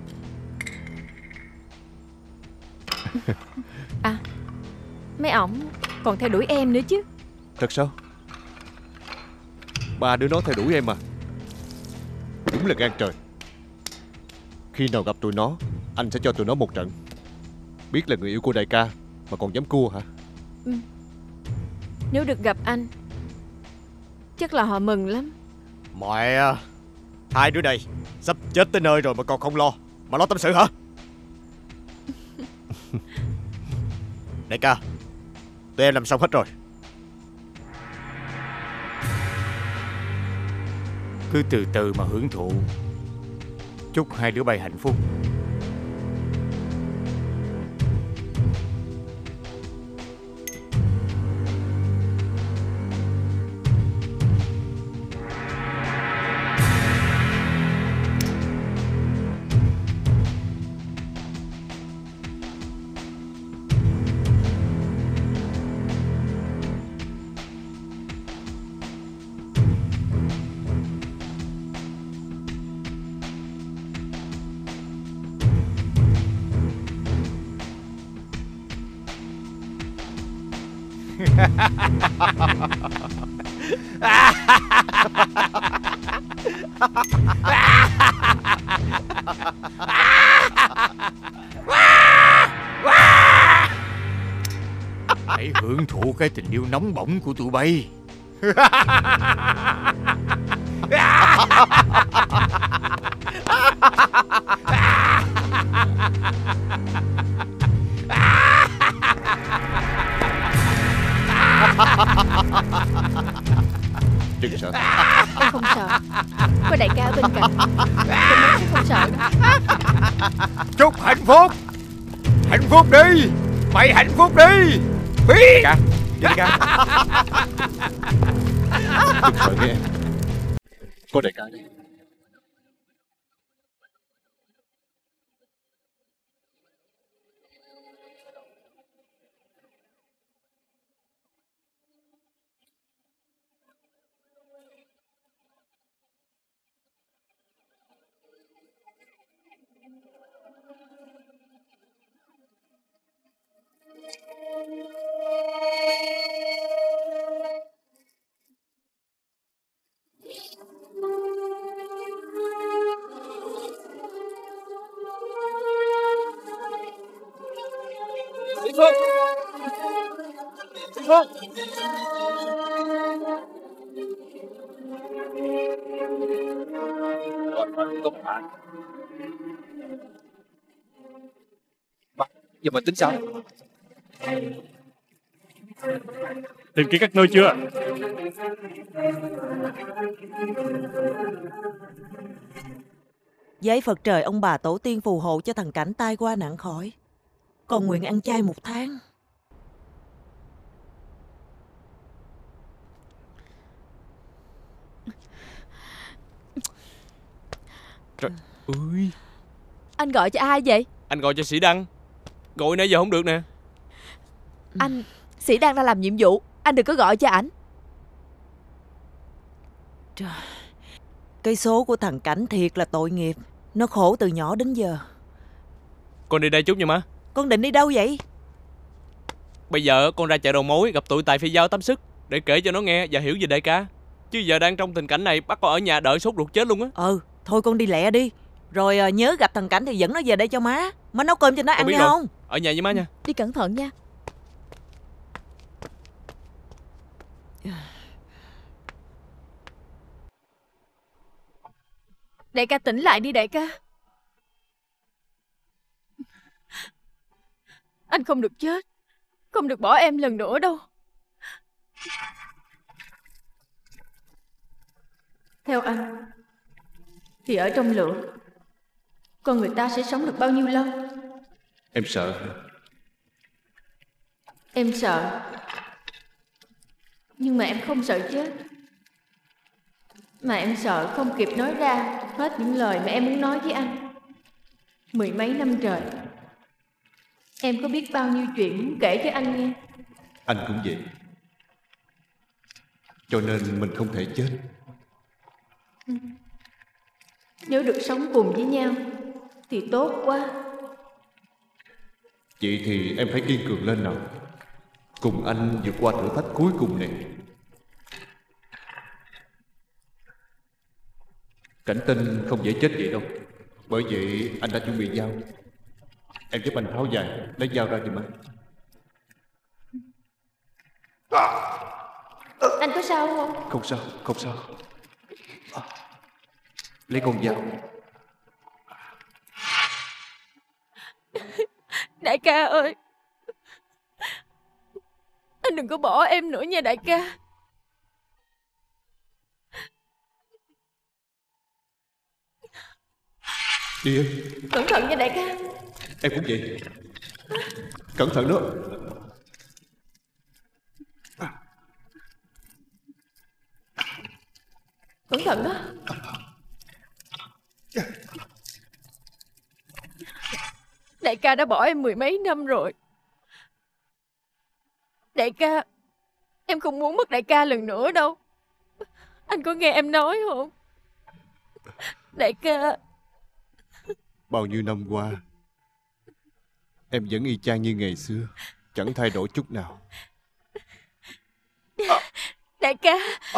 Mấy ổng còn theo đuổi em nữa chứ. Thật sao? Ba đứa nó theo đuổi em à? Đúng là gan trời. Khi nào gặp tụi nó, anh sẽ cho tụi nó một trận. Biết là người yêu của đại ca mà còn dám cua hả? Nếu được gặp anh, chắc là họ mừng lắm. Mẹ, hai đứa này sắp chết tới nơi rồi mà còn không lo, mà lo tâm sự hả? Đại ca, tụi em làm xong hết rồi. Cứ từ từ mà hưởng thụ. Chúc hai đứa bay hạnh phúc. Hãy hưởng thụ cái tình yêu nóng bỏng của tụi bay. Đừng sợ. Em không sợ, có đại ca ở bên cạnh, em không sợ đâu. Chúc hạnh phúc. Hạnh phúc đi. Mày hạnh phúc đi. Phi. Đại ca. Đừng sợ nghe em. Có đại ca đây. Sĩ Phương! Sĩ Phương! Giờ mình tính sao? Tìm kỹ các nơi chưa? Giấy Phật trời ông bà tổ tiên phù hộ cho thằng Cảnh tai qua nạn khỏi. Còn nguyện ăn chay 1 tháng. Trời ơi! Anh gọi cho ai vậy? Anh gọi cho Sĩ Đăng. Gọi nãy giờ không được nè. Anh, Sĩ Đăng đang làm nhiệm vụ, anh đừng có gọi cho ảnh. Trời, cái số của thằng Cảnh thiệt là tội nghiệp. Nó khổ từ nhỏ đến giờ. Con đi đây chút nha má. Con định đi đâu vậy? Bây giờ con ra chợ đầu mối gặp tụi Tài Phi Giao Tám Sức để kể cho nó nghe và hiểu về đại ca. Chứ giờ đang trong tình cảnh này bắt con ở nhà đợi sốt ruột chết luôn á. Thôi con đi lẹ đi. Rồi nhớ gặp thằng Cảnh thì dẫn nó về đây cho má. Má nấu cơm cho nó ăn nghe không? Ở nhà với má nha. Đi cẩn thận nha. Đại ca tỉnh lại đi đại ca. Anh không được chết, không được bỏ em lần nữa đâu. Theo anh thì ở trong lửa con người ta sẽ sống được bao nhiêu lâu? Em sợ. Em sợ. Nhưng mà em không sợ chết. Mà em sợ không kịp nói ra hết những lời mà em muốn nói với anh. 10 mấy năm trời, em có biết bao nhiêu chuyện muốn kể cho anh nghe. Anh cũng vậy. Cho nên mình không thể chết. Nếu được sống cùng với nhau thì tốt quá. Vậy thì em phải kiên cường lên nào. Cùng anh vượt qua thử thách cuối cùng này. Cảnh Tinh không dễ chết vậy đâu. Bởi vậy anh đã chuẩn bị dao. Em giúp anh tháo dài, lấy dao ra giùm anh. Anh có sao không? Không sao, không sao. Lấy con dao. Đại ca ơi, anh đừng có bỏ em nữa nha đại ca. Đi em. Cẩn thận nha đại ca. Em cũng vậy. Cẩn thận đó. Cẩn thận đó. Đại ca đã bỏ em 10 mấy năm rồi. Đại ca, em không muốn mất đại ca lần nữa đâu. Anh có nghe em nói không? Đại ca. Bao nhiêu năm qua em vẫn y chang như ngày xưa, chẳng thay đổi chút nào. Đại ca.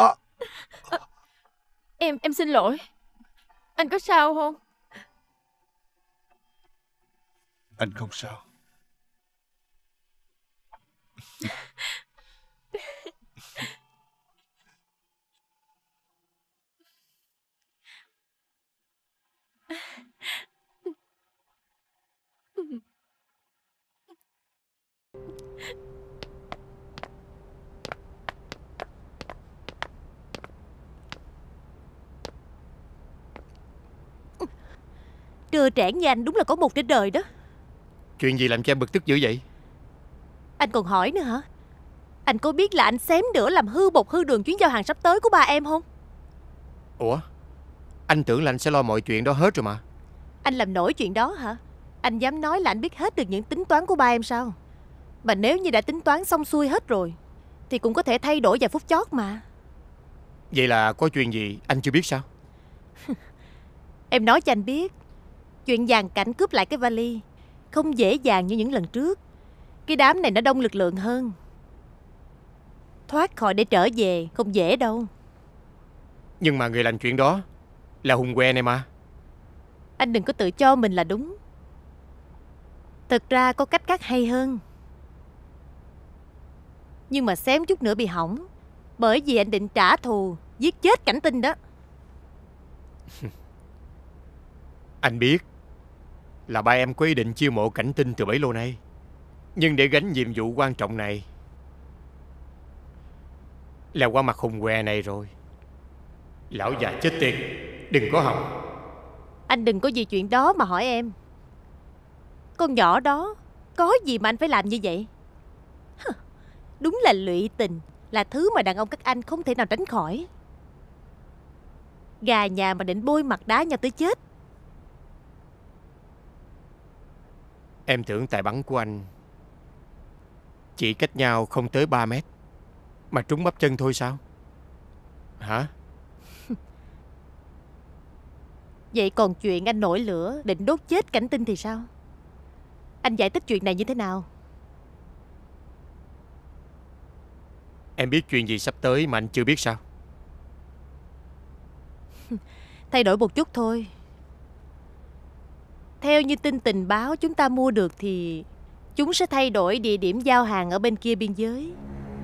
Em xin lỗi. Anh có sao không? Anh không sao. Trưa trẽn như anh đúng là có một trên đời đó. Chuyện gì làm cho em bực tức dữ vậy? Anh còn hỏi nữa hả? Anh có biết là anh xém nữa làm hư bột hư đường chuyến giao hàng sắp tới của ba em không? Ủa? Anh tưởng là anh sẽ lo mọi chuyện đó hết rồi mà. Anh làm nổi chuyện đó hả? Anh dám nói là anh biết hết được những tính toán của ba em sao? Mà nếu như đã tính toán xong xuôi hết rồi thì cũng có thể thay đổi vài phút chót mà. Vậy là có chuyện gì anh chưa biết sao? Em nói cho anh biết, chuyện Giàn Cảnh cướp lại cái vali không dễ dàng như những lần trước. Cái đám này nó đông lực lượng hơn. Thoát khỏi để trở về không dễ đâu. Nhưng mà người làm chuyện đó là Hùng Que này mà. Anh đừng có tự cho mình là đúng. Thực ra có cách khác hay hơn. Nhưng mà xém chút nữa bị hỏng. Bởi vì anh định trả thù, giết chết Cảnh Tinh đó. Anh biết là ba em có ý định chiêu mộ Cảnh Tinh từ bấy lâu nay. Nhưng để gánh nhiệm vụ quan trọng này là qua mặt Hùng Que này rồi. Lão già chết tiệt, đừng có hòng. Anh đừng có vì chuyện đó mà hỏi em. Con nhỏ đó có gì mà anh phải làm như vậy? Đúng là lụy tình, là thứ mà đàn ông các anh không thể nào tránh khỏi. Gà nhà mà định bôi mặt đá nhau tới chết. Em tưởng tài bắn của anh chỉ cách nhau không tới 3 mét mà trúng bắp chân thôi sao? Hả? Vậy còn chuyện anh nổi lửa định đốt chết Cảnh Tinh thì sao? Anh giải thích chuyện này như thế nào? Em biết chuyện gì sắp tới mà anh chưa biết sao? Thay đổi một chút thôi. Theo như tin tình báo chúng ta mua được thì chúng sẽ thay đổi địa điểm giao hàng ở bên kia biên giới.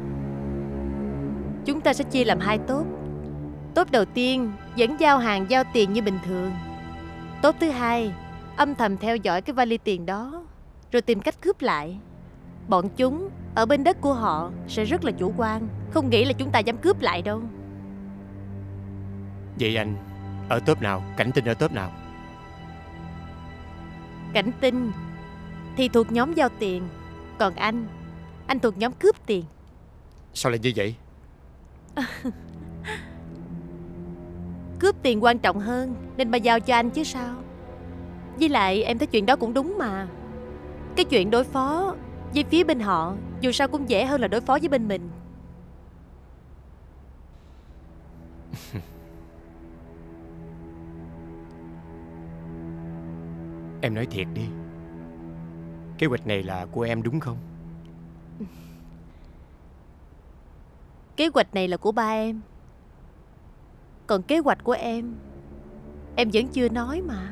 Chúng ta sẽ chia làm 2 tốp. Tốp đầu tiên vẫn giao hàng giao tiền như bình thường. Tốp thứ hai âm thầm theo dõi cái vali tiền đó rồi tìm cách cướp lại. Bọn chúng ở bên đất của họ sẽ rất là chủ quan, không nghĩ là chúng ta dám cướp lại đâu. Vậy anh ở tốp nào? Cảnh Tinh ở tốp nào? Cảnh Tinh thì thuộc nhóm giao tiền, còn anh thuộc nhóm cướp tiền. Sao lại như vậy? Cướp tiền quan trọng hơn nên bà giao cho anh chứ sao. Với lại em thấy chuyện đó cũng đúng mà. Cái chuyện đối phó với phía bên họ dù sao cũng dễ hơn là đối phó với bên mình. Em nói thiệt đi, kế hoạch này là của em đúng không? Kế hoạch này là của ba em. Còn kế hoạch của em vẫn chưa nói mà.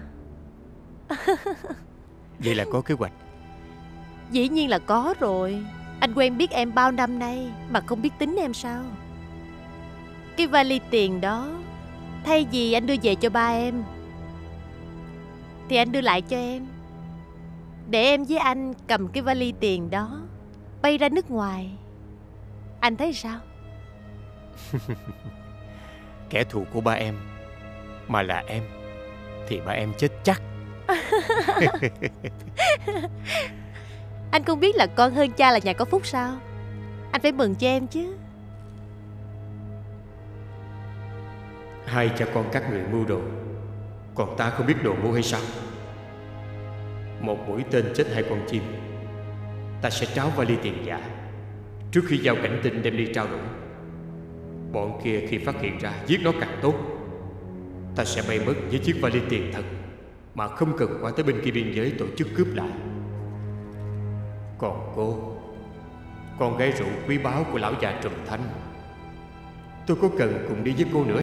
Vậy là có kế hoạch? Dĩ nhiên là có rồi. Anh quen biết em bao năm nay mà không biết tính em sao? Cái vali tiền đó, thay vì anh đưa về cho ba em thì anh đưa lại cho em, để em với anh cầm cái vali tiền đó bay ra nước ngoài. Anh thấy sao? Kẻ thù của ba em mà là em thì ba em chết chắc. Anh không biết là con hơn cha là nhà có phúc sao? Anh phải mừng cho em chứ. Hai cha con các người mưu đồ, còn ta không biết đồ mưu hay sao? Một mũi tên chết hai con chim. Ta sẽ tráo vali tiền giả trước khi giao Cảnh Tinh đem đi trao đổi. Bọn kia khi phát hiện ra giết nó càng tốt. Ta sẽ bay mất với chiếc vali tiền thật, mà không cần qua tới bên kia biên giới tổ chức cướp lại. Còn cô, con gái rượu quý báu của lão già Trùm Thanh, tôi có cần cùng đi với cô nữa?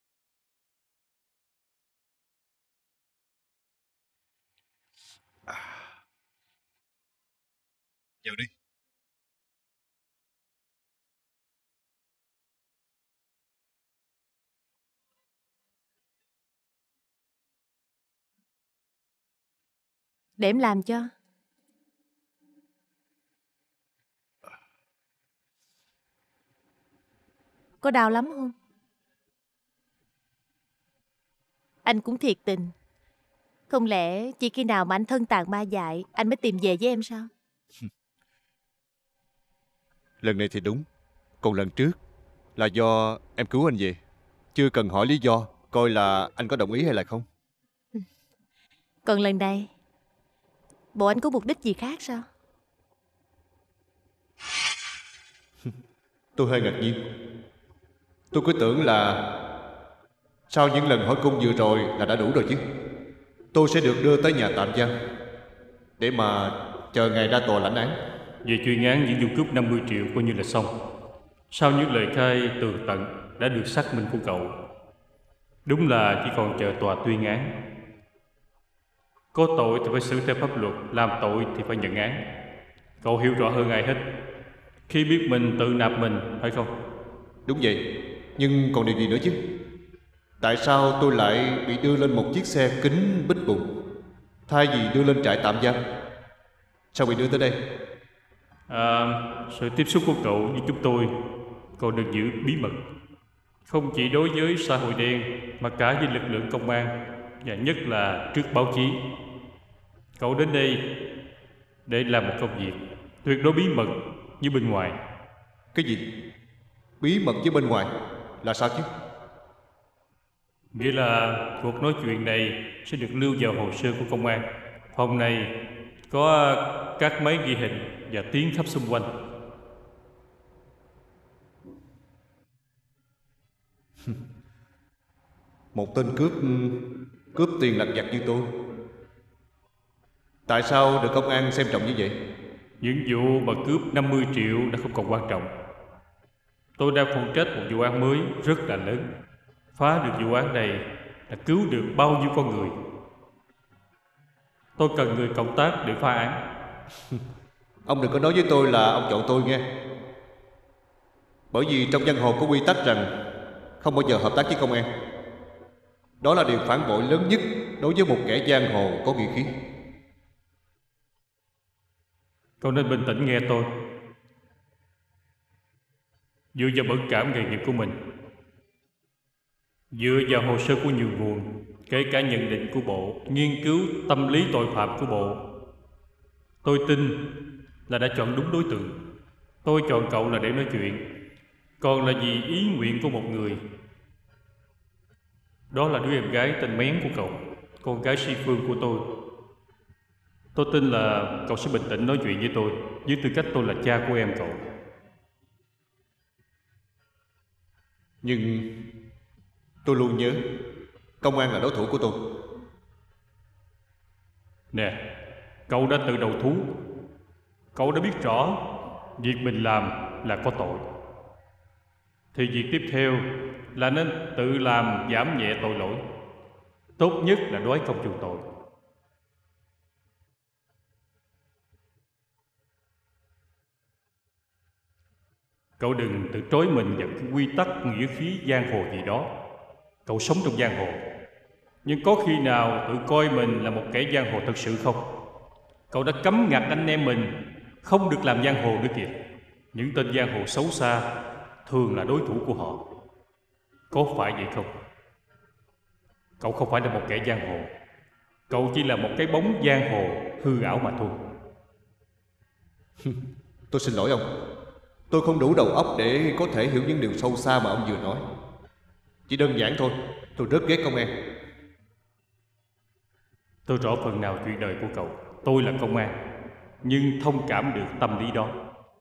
Vào đi. Để em làm cho. Có đau lắm không? Anh cũng thiệt tình. Không lẽ chỉ khi nào mà anh thân tàn ma dại anh mới tìm về với em sao? Lần này thì đúng. Còn lần trước là do em cứu anh về. Chưa cần hỏi lý do, coi là anh có đồng ý hay là không. Còn lần này, bộ anh có mục đích gì khác sao? Tôi hơi ngạc nhiên. Tôi cứ tưởng là sau những lần hỏi cung vừa rồi là đã đủ rồi chứ. Tôi sẽ được đưa tới nhà tạm giam để mà chờ ngày ra tòa lãnh án. Về chuyên án những vụ cướp 50 triệu coi như là xong. Sau những lời khai tường tận đã được xác minh của cậu, đúng là chỉ còn chờ tòa tuyên án. Có tội thì phải xử theo pháp luật, làm tội thì phải nhận án. Cậu hiểu rõ hơn ai hết khi biết mình tự nạp mình, phải không? Đúng vậy, nhưng còn điều gì nữa chứ? Tại sao tôi lại bị đưa lên một chiếc xe kính bích bụng thay vì đưa lên trại tạm giam? Sao bị đưa tới đây? Sự tiếp xúc của cậu với chúng tôi còn được giữ bí mật, không chỉ đối với xã hội đen mà cả với lực lượng công an, và nhất là trước báo chí. Cậu đến đây để làm một công việc tuyệt đối bí mật với bên ngoài. Cái gì? Bí mật với bên ngoài là sao chứ? Nghĩa là cuộc nói chuyện này sẽ được lưu vào hồ sơ của công an. Phòng này có các máy ghi hình và tiếng khắp xung quanh. Một tên cướp tiền lặt vặt như tôi, tại sao được công an xem trọng như vậy? Những vụ mà cướp 50 triệu đã không còn quan trọng. Tôi đang phụ trách một vụ án mới rất là lớn. Phá được vụ án này là cứu được bao nhiêu con người. Tôi cần người cộng tác để phá án. Ông đừng có nói với tôi là ông chọn tôi nghe. Bởi vì trong giang hồ có quy tắc rằng không bao giờ hợp tác với công an. Đó là điều phản bội lớn nhất đối với một kẻ giang hồ có nghĩa khí. Cậu nên bình tĩnh nghe tôi. Dựa vào bẩn cảm nghề nghiệp của mình, dựa vào hồ sơ của nhiều nguồn, kể cả nhận định của bộ, nghiên cứu tâm lý tội phạm của bộ. Tôi tin là đã chọn đúng đối tượng. Tôi chọn cậu là để nói chuyện, còn là vì ý nguyện của một người. Đó là đứa em gái tên Mén của cậu, con gái Si Phương của tôi. Tôi tin là cậu sẽ bình tĩnh nói chuyện với tôi, với tư cách tôi là cha của em cậu. Nhưng tôi luôn nhớ công an là đối thủ của tôi. Nè, cậu đã tự đầu thú. Cậu đã biết rõ việc mình làm là có tội. Thì việc tiếp theo là nên tự làm giảm nhẹ tội lỗi. Tốt nhất là đối công chuộc tội. Cậu đừng tự trói mình vào cái quy tắc nghĩa khí giang hồ gì đó. Cậu sống trong giang hồ, nhưng có khi nào tự coi mình là một kẻ giang hồ thực sự không? Cậu đã cấm ngặt anh em mình không được làm giang hồ nữa kìa. Những tên giang hồ xấu xa thường là đối thủ của họ. Có phải vậy không? Cậu không phải là một kẻ giang hồ. Cậu chỉ là một cái bóng giang hồ hư ảo mà thôi. Tôi xin lỗi ông. Tôi không đủ đầu óc để có thể hiểu những điều sâu xa mà ông vừa nói. Chỉ đơn giản thôi, tôi rất ghét công an. Tôi rõ phần nào chuyện đời của cậu. Tôi là công an, nhưng thông cảm được tâm lý đó.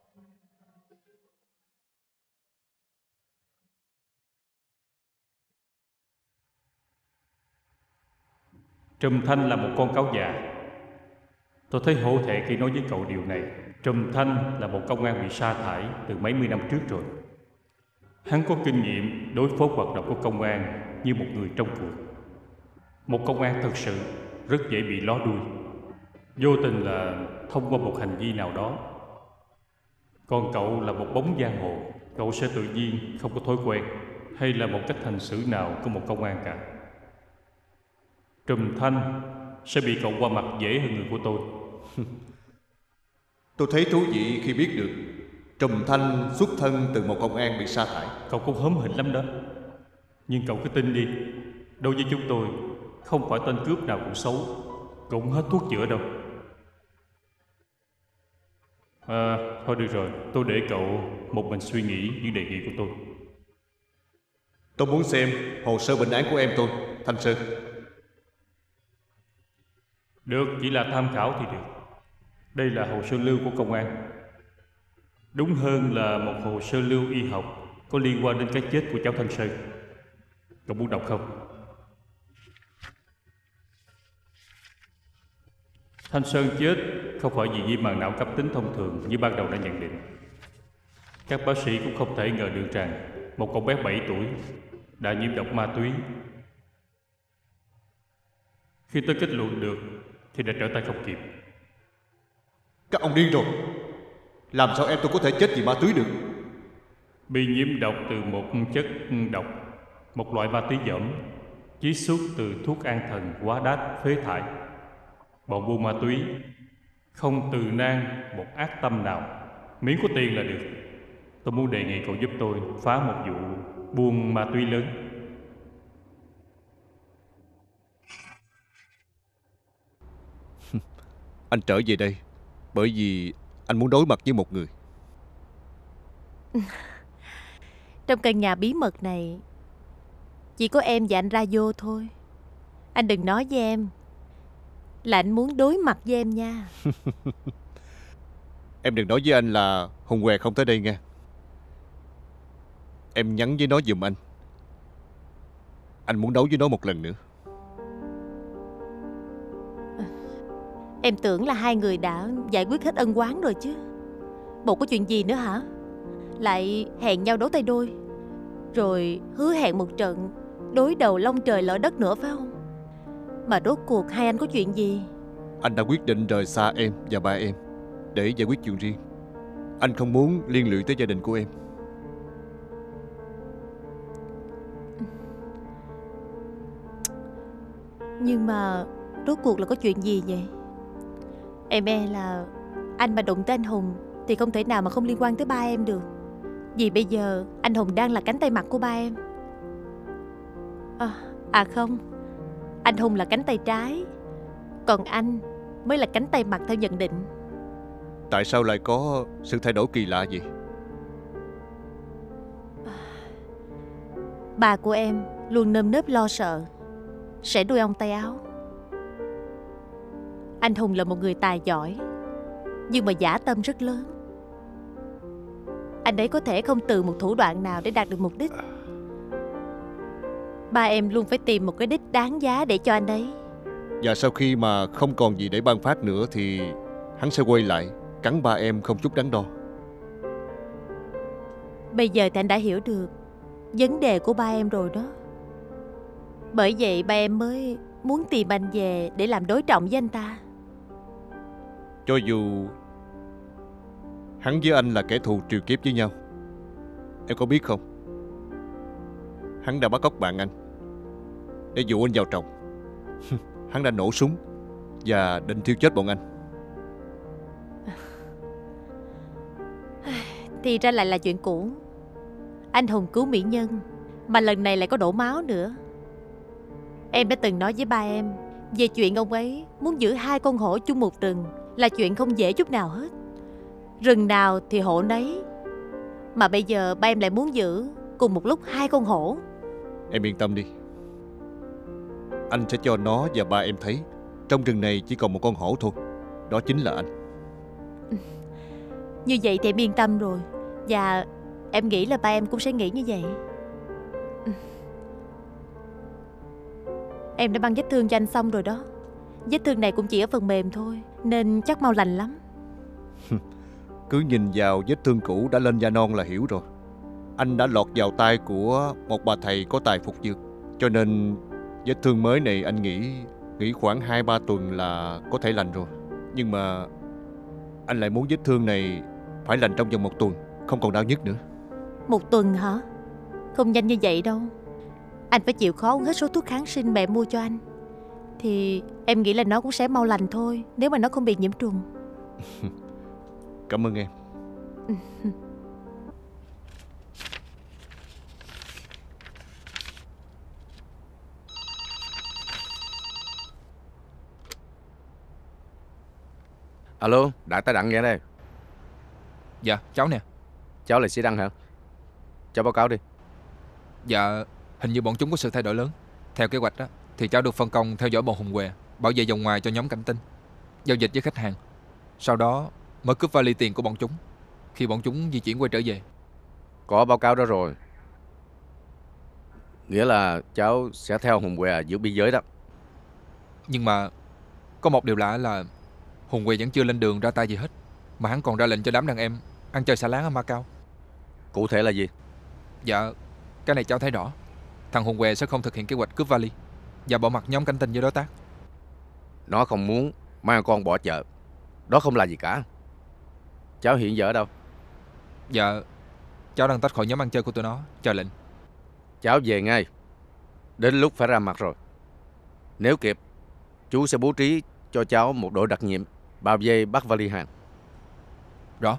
Trùm Thanh là một con cáo già. Tôi thấy hổ thẹn khi nói với cậu điều này. Trùm Thanh là một công an bị sa thải từ mấy mươi năm trước rồi. Hắn có kinh nghiệm đối phó hoạt động của công an như một người trong cuộc. Một công an thật sự rất dễ bị ló đuôi, vô tình là thông qua một hành vi nào đó. Còn cậu là một bóng giang hồ, cậu sẽ tự nhiên không có thói quen hay là một cách hành xử nào của một công an cả. Trùm Thanh sẽ bị cậu qua mặt dễ hơn người của tôi. Tôi thấy thú vị khi biết được Trùm Thanh xuất thân từ một công an bị sa thải. Cậu cũng hớm hỉnh lắm đó. Nhưng cậu cứ tin đi, đối với chúng tôi không phải tên cướp nào cũng xấu, cũng hết thuốc chữa đâu. Thôi được rồi, tôi để cậu một mình suy nghĩ những đề nghị của tôi. Tôi muốn xem hồ sơ bệnh án của em tôi, Thanh Sơn. Được, chỉ là tham khảo thì được. Đây là hồ sơ lưu của công an. Đúng hơn là một hồ sơ lưu y học có liên quan đến cái chết của cháu Thanh Sơn. Cậu muốn đọc không? Thanh Sơn chết không phải vì viêm màng não cấp tính thông thường như ban đầu đã nhận định. Các bác sĩ cũng không thể ngờ được rằng một cậu bé 7 tuổi đã nhiễm độc ma túy. Khi tới kết luận được thì đã trở tay không kịp. Các ông điên rồi. Làm sao em tôi có thể chết vì ma túy được? Bị nhiễm độc từ một chất độc, một loại ma túy dởm, chiết xuất từ thuốc an thần quá đát phế thải. Bọn buôn ma túy không từ nan một ác tâm nào, miễn có tiền là được. Tôi muốn đề nghị cậu giúp tôi phá một vụ buôn ma túy lớn. Anh trở về đây bởi vì anh muốn đối mặt với một người. Trong căn nhà bí mật này chỉ có em và anh ra vô thôi. Anh đừng nói với em là anh muốn đối mặt với em nha. Em đừng nói với anh là Hùng Què không tới đây nghe. Em nhắn với nó giùm anh. Anh muốn đấu với nó một lần nữa. Em tưởng là hai người đã giải quyết hết ân oán rồi chứ. Bộ có chuyện gì nữa hả? Lại hẹn nhau đấu tay đôi, rồi hứa hẹn một trận đối đầu long trời lở đất nữa phải không? Mà rốt cuộc hai anh có chuyện gì? Anh đã quyết định rời xa em và ba em để giải quyết chuyện riêng. Anh không muốn liên lụy tới gia đình của em. Nhưng mà rốt cuộc là có chuyện gì vậy? Em e là anh mà đụng tới anh Hùng thì không thể nào mà không liên quan tới ba em được. Vì bây giờ anh Hùng đang là cánh tay mặt của ba em. À không, Anh Hùng là cánh tay trái, còn anh mới là cánh tay mặt theo nhận định. Tại sao lại có sự thay đổi kỳ lạ vậy? Bà của em luôn nơm nớp lo sợ sẽ đuôi ong tay áo. Anh Hùng là một người tài giỏi, nhưng mà dã tâm rất lớn. Anh ấy có thể không từ một thủ đoạn nào để đạt được mục đích. Ba em luôn phải tìm một cái đích đáng giá để cho anh ấy. Và sau khi mà không còn gì để ban phát nữa thì hắn sẽ quay lại cắn ba em không chút đắn đo. Bây giờ thì anh đã hiểu được vấn đề của ba em rồi đó. Bởi vậy ba em mới muốn tìm anh về để làm đối trọng với anh ta. Cho dù hắn với anh là kẻ thù triều kiếp với nhau, em có biết không, hắn đã bắt cóc bạn anh để dụ anh vào tròng. Hắn đã nổ súng và định thiêu chết bọn anh. Thì ra lại là chuyện cũ. Anh Hùng cứu mỹ nhân, mà lần này lại có đổ máu nữa. Em đã từng nói với ba em về chuyện ông ấy muốn giữ hai con hổ chung một rừng là chuyện không dễ chút nào hết. Rừng nào thì hổ nấy, mà bây giờ ba em lại muốn giữ cùng một lúc hai con hổ. Em yên tâm đi, anh sẽ cho nó và ba em thấy trong rừng này chỉ còn một con hổ thôi. Đó chính là anh. Như vậy thì em yên tâm rồi. Và em nghĩ là ba em cũng sẽ nghĩ như vậy. Em đã băng vết thương cho anh xong rồi đó. Vết thương này cũng chỉ ở phần mềm thôi, nên chắc mau lành lắm. Cứ nhìn vào vết thương cũ đã lên da non là hiểu rồi. Anh đã lọt vào tay của một bà thầy có tài phục dược, cho nên vết thương mới này anh nghĩ khoảng 2-3 tuần là có thể lành rồi. Nhưng mà anh lại muốn vết thương này phải lành trong vòng 1 tuần, không còn đau nhức nữa. 1 tuần hả? Không nhanh như vậy đâu. Anh phải chịu khó uống hết số thuốc kháng sinh mẹ mua cho anh. Thì em nghĩ là nó cũng sẽ mau lành thôi, nếu mà nó không bị nhiễm trùng. Cảm ơn em. Alo, đại tá Đặng nghe đây. Dạ, cháu nè. Cháu là sĩ Đăng hả? Cháu báo cáo đi. Dạ, hình như bọn chúng có sự thay đổi lớn. Theo kế hoạch đó, thì cháu được phân công theo dõi bọn Hùng Què, bảo vệ vòng ngoài cho nhóm cảnh tinh, giao dịch với khách hàng. Sau đó mới cướp vali tiền của bọn chúng khi bọn chúng di chuyển quay trở về. Có báo cáo đó rồi. Nghĩa là cháu sẽ theo Hùng Què giữa biên giới đó. Nhưng mà có một điều lạ là Hùng Què vẫn chưa lên đường ra tay gì hết, mà hắn còn ra lệnh cho đám đàn em ăn chơi xả láng ở Macau. Cụ thể là gì? Dạ, cái này cháu thấy rõ. Thằng Hùng Què sẽ không thực hiện kế hoạch cướp vali và bỏ mặt nhóm cảnh tinh với đối tác. Nó không muốn mang con bỏ chợ. Đó không là gì cả. Cháu hiện giờ ở đâu? Dạ, cháu đang tách khỏi nhóm ăn chơi của tụi nó, chờ lệnh. Cháu về ngay. Đến lúc phải ra mặt rồi. Nếu kịp, chú sẽ bố trí cho cháu một đội đặc nhiệm bao vây bắt vali hàng. Rõ.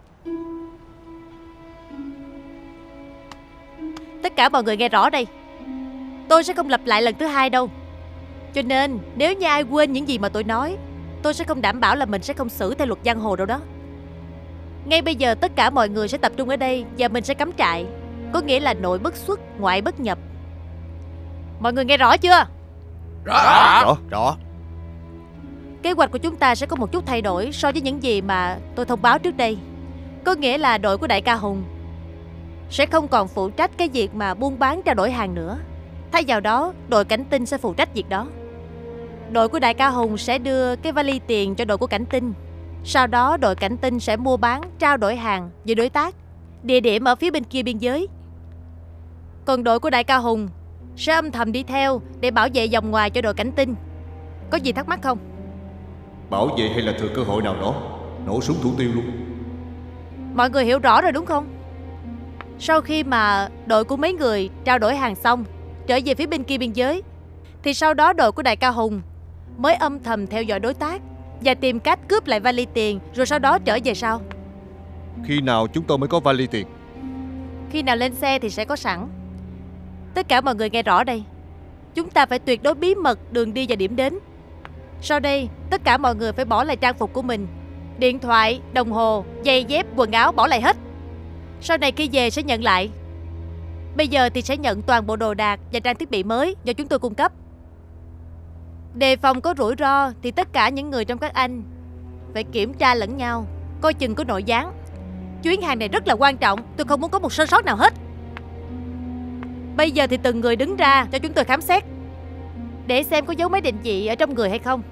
Tất cả mọi người nghe rõ đây. Tôi sẽ không lặp lại lần thứ hai đâu. Cho nên nếu như ai quên những gì mà tôi nói, tôi sẽ không đảm bảo là mình sẽ không xử theo luật giang hồ đâu đó. Ngay bây giờ tất cả mọi người sẽ tập trung ở đây và mình sẽ cắm trại. Có nghĩa là nội bất xuất, ngoại bất nhập. Mọi người nghe rõ chưa? Rõ. Kế hoạch của chúng ta sẽ có một chút thay đổi so với những gì mà tôi thông báo trước đây. Có nghĩa là đội của đại ca Hùng sẽ không còn phụ trách cái việc mà buôn bán trao đổi hàng nữa. Thay vào đó, đội cảnh tinh sẽ phụ trách việc đó. Đội của đại ca Hùng sẽ đưa cái vali tiền cho đội của cảnh tinh. Sau đó đội cảnh tinh sẽ mua bán, trao đổi hàng với đối tác, địa điểm ở phía bên kia biên giới. Còn đội của đại ca Hùng sẽ âm thầm đi theo để bảo vệ vòng ngoài cho đội cảnh tinh. Có gì thắc mắc không? Bảo vệ hay là thừa cơ hội nào đó nổ súng thủ tiêu luôn? Mọi người hiểu rõ rồi đúng không? Sau khi mà đội của mấy người trao đổi hàng xong, trở về phía bên kia biên giới, thì sau đó đội của đại ca Hùng mới âm thầm theo dõi đối tác và tìm cách cướp lại vali tiền, rồi sau đó trở về sau. Khi nào chúng tôi mới có vali tiền? Khi nào lên xe thì sẽ có sẵn. Tất cả mọi người nghe rõ đây. Chúng ta phải tuyệt đối bí mật đường đi và điểm đến. Sau đây, tất cả mọi người phải bỏ lại trang phục của mình. Điện thoại, đồng hồ, giày dép, quần áo bỏ lại hết. Sau này khi về sẽ nhận lại. Bây giờ thì sẽ nhận toàn bộ đồ đạc và trang thiết bị mới do chúng tôi cung cấp. Đề phòng có rủi ro thì tất cả những người trong các anh phải kiểm tra lẫn nhau, coi chừng có nội gián. Chuyến hàng này rất là quan trọng, tôi không muốn có một sơ sót nào hết. Bây giờ thì từng người đứng ra cho chúng tôi khám xét, để xem có dấu máy định vị ở trong người hay không.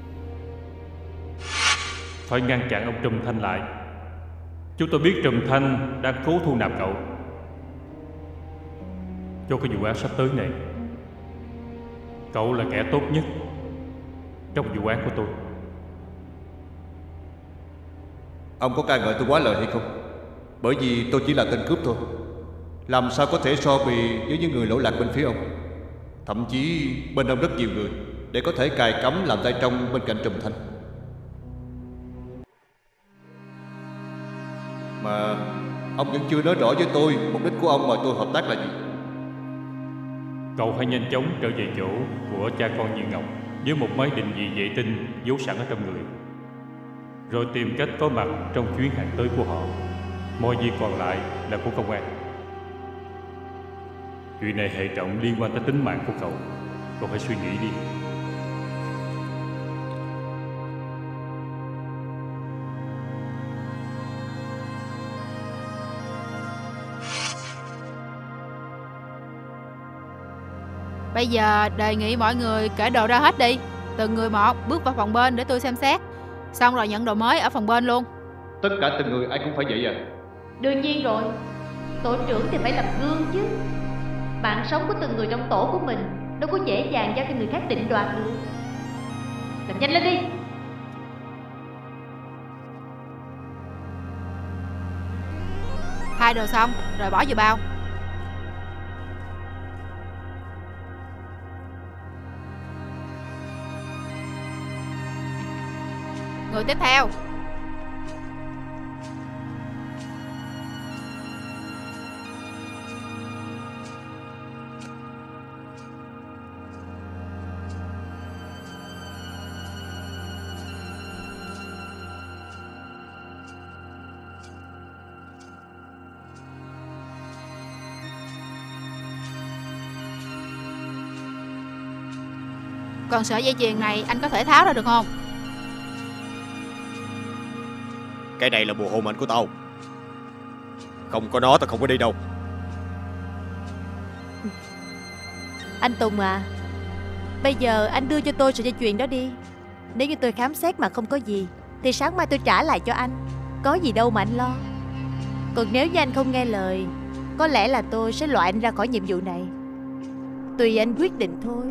Phải ngăn chặn ông Trùm Thanh lại. Chúng tôi biết Trùm Thanh đang cố thu nạp cậu cho cái vụ án sắp tới này. Cậu là kẻ tốt nhất trong vụ án của tôi. Ông có ca ngợi tôi quá lời hay không? Bởi vì tôi chỉ là tên cướp thôi, làm sao có thể so bì với những người lỗ lạc bên phía ông. Thậm chí bên ông rất nhiều người để có thể cài cắm làm tay trong bên cạnh Trùm Thanh. Mà ông vẫn chưa nói rõ với tôi mục đích của ông mời tôi hợp tác là gì. Cậu hãy nhanh chóng trở về chỗ của cha con Như Ngọc với một máy định vị vệ tinh giấu sẵn ở trong người, rồi tìm cách có mặt trong chuyến hàng tới của họ. Mọi việc còn lại là của công an. Chuyện này hệ trọng liên quan tới tính mạng của cậu. Cậu phải suy nghĩ đi. Bây giờ đề nghị mọi người kể đồ ra hết đi. Từng người một bước vào phòng bên để tôi xem xét. Xong rồi nhận đồ mới ở phòng bên luôn. Tất cả từng người ai cũng phải vậy à? Đương nhiên rồi. Tổ trưởng thì phải làm gương chứ. Mạng sống của từng người trong tổ của mình đâu có dễ dàng giao cho người khác định đoạt được. Làm nhanh lên đi. Thay đồ xong rồi bỏ vào bao. Người tiếp theo. Còn sợi dây chuyền này anh có thể tháo ra được không? Cái này là bùa hộ mệnh của tao. Không có nó tao không có đi đâu. Anh Tùng à, bây giờ anh đưa cho tôi sợi dây chuyền đó đi. Nếu như tôi khám xét mà không có gì thì sáng mai tôi trả lại cho anh. Có gì đâu mà anh lo. Còn nếu như anh không nghe lời, có lẽ là tôi sẽ loại anh ra khỏi nhiệm vụ này. Tùy anh quyết định thôi.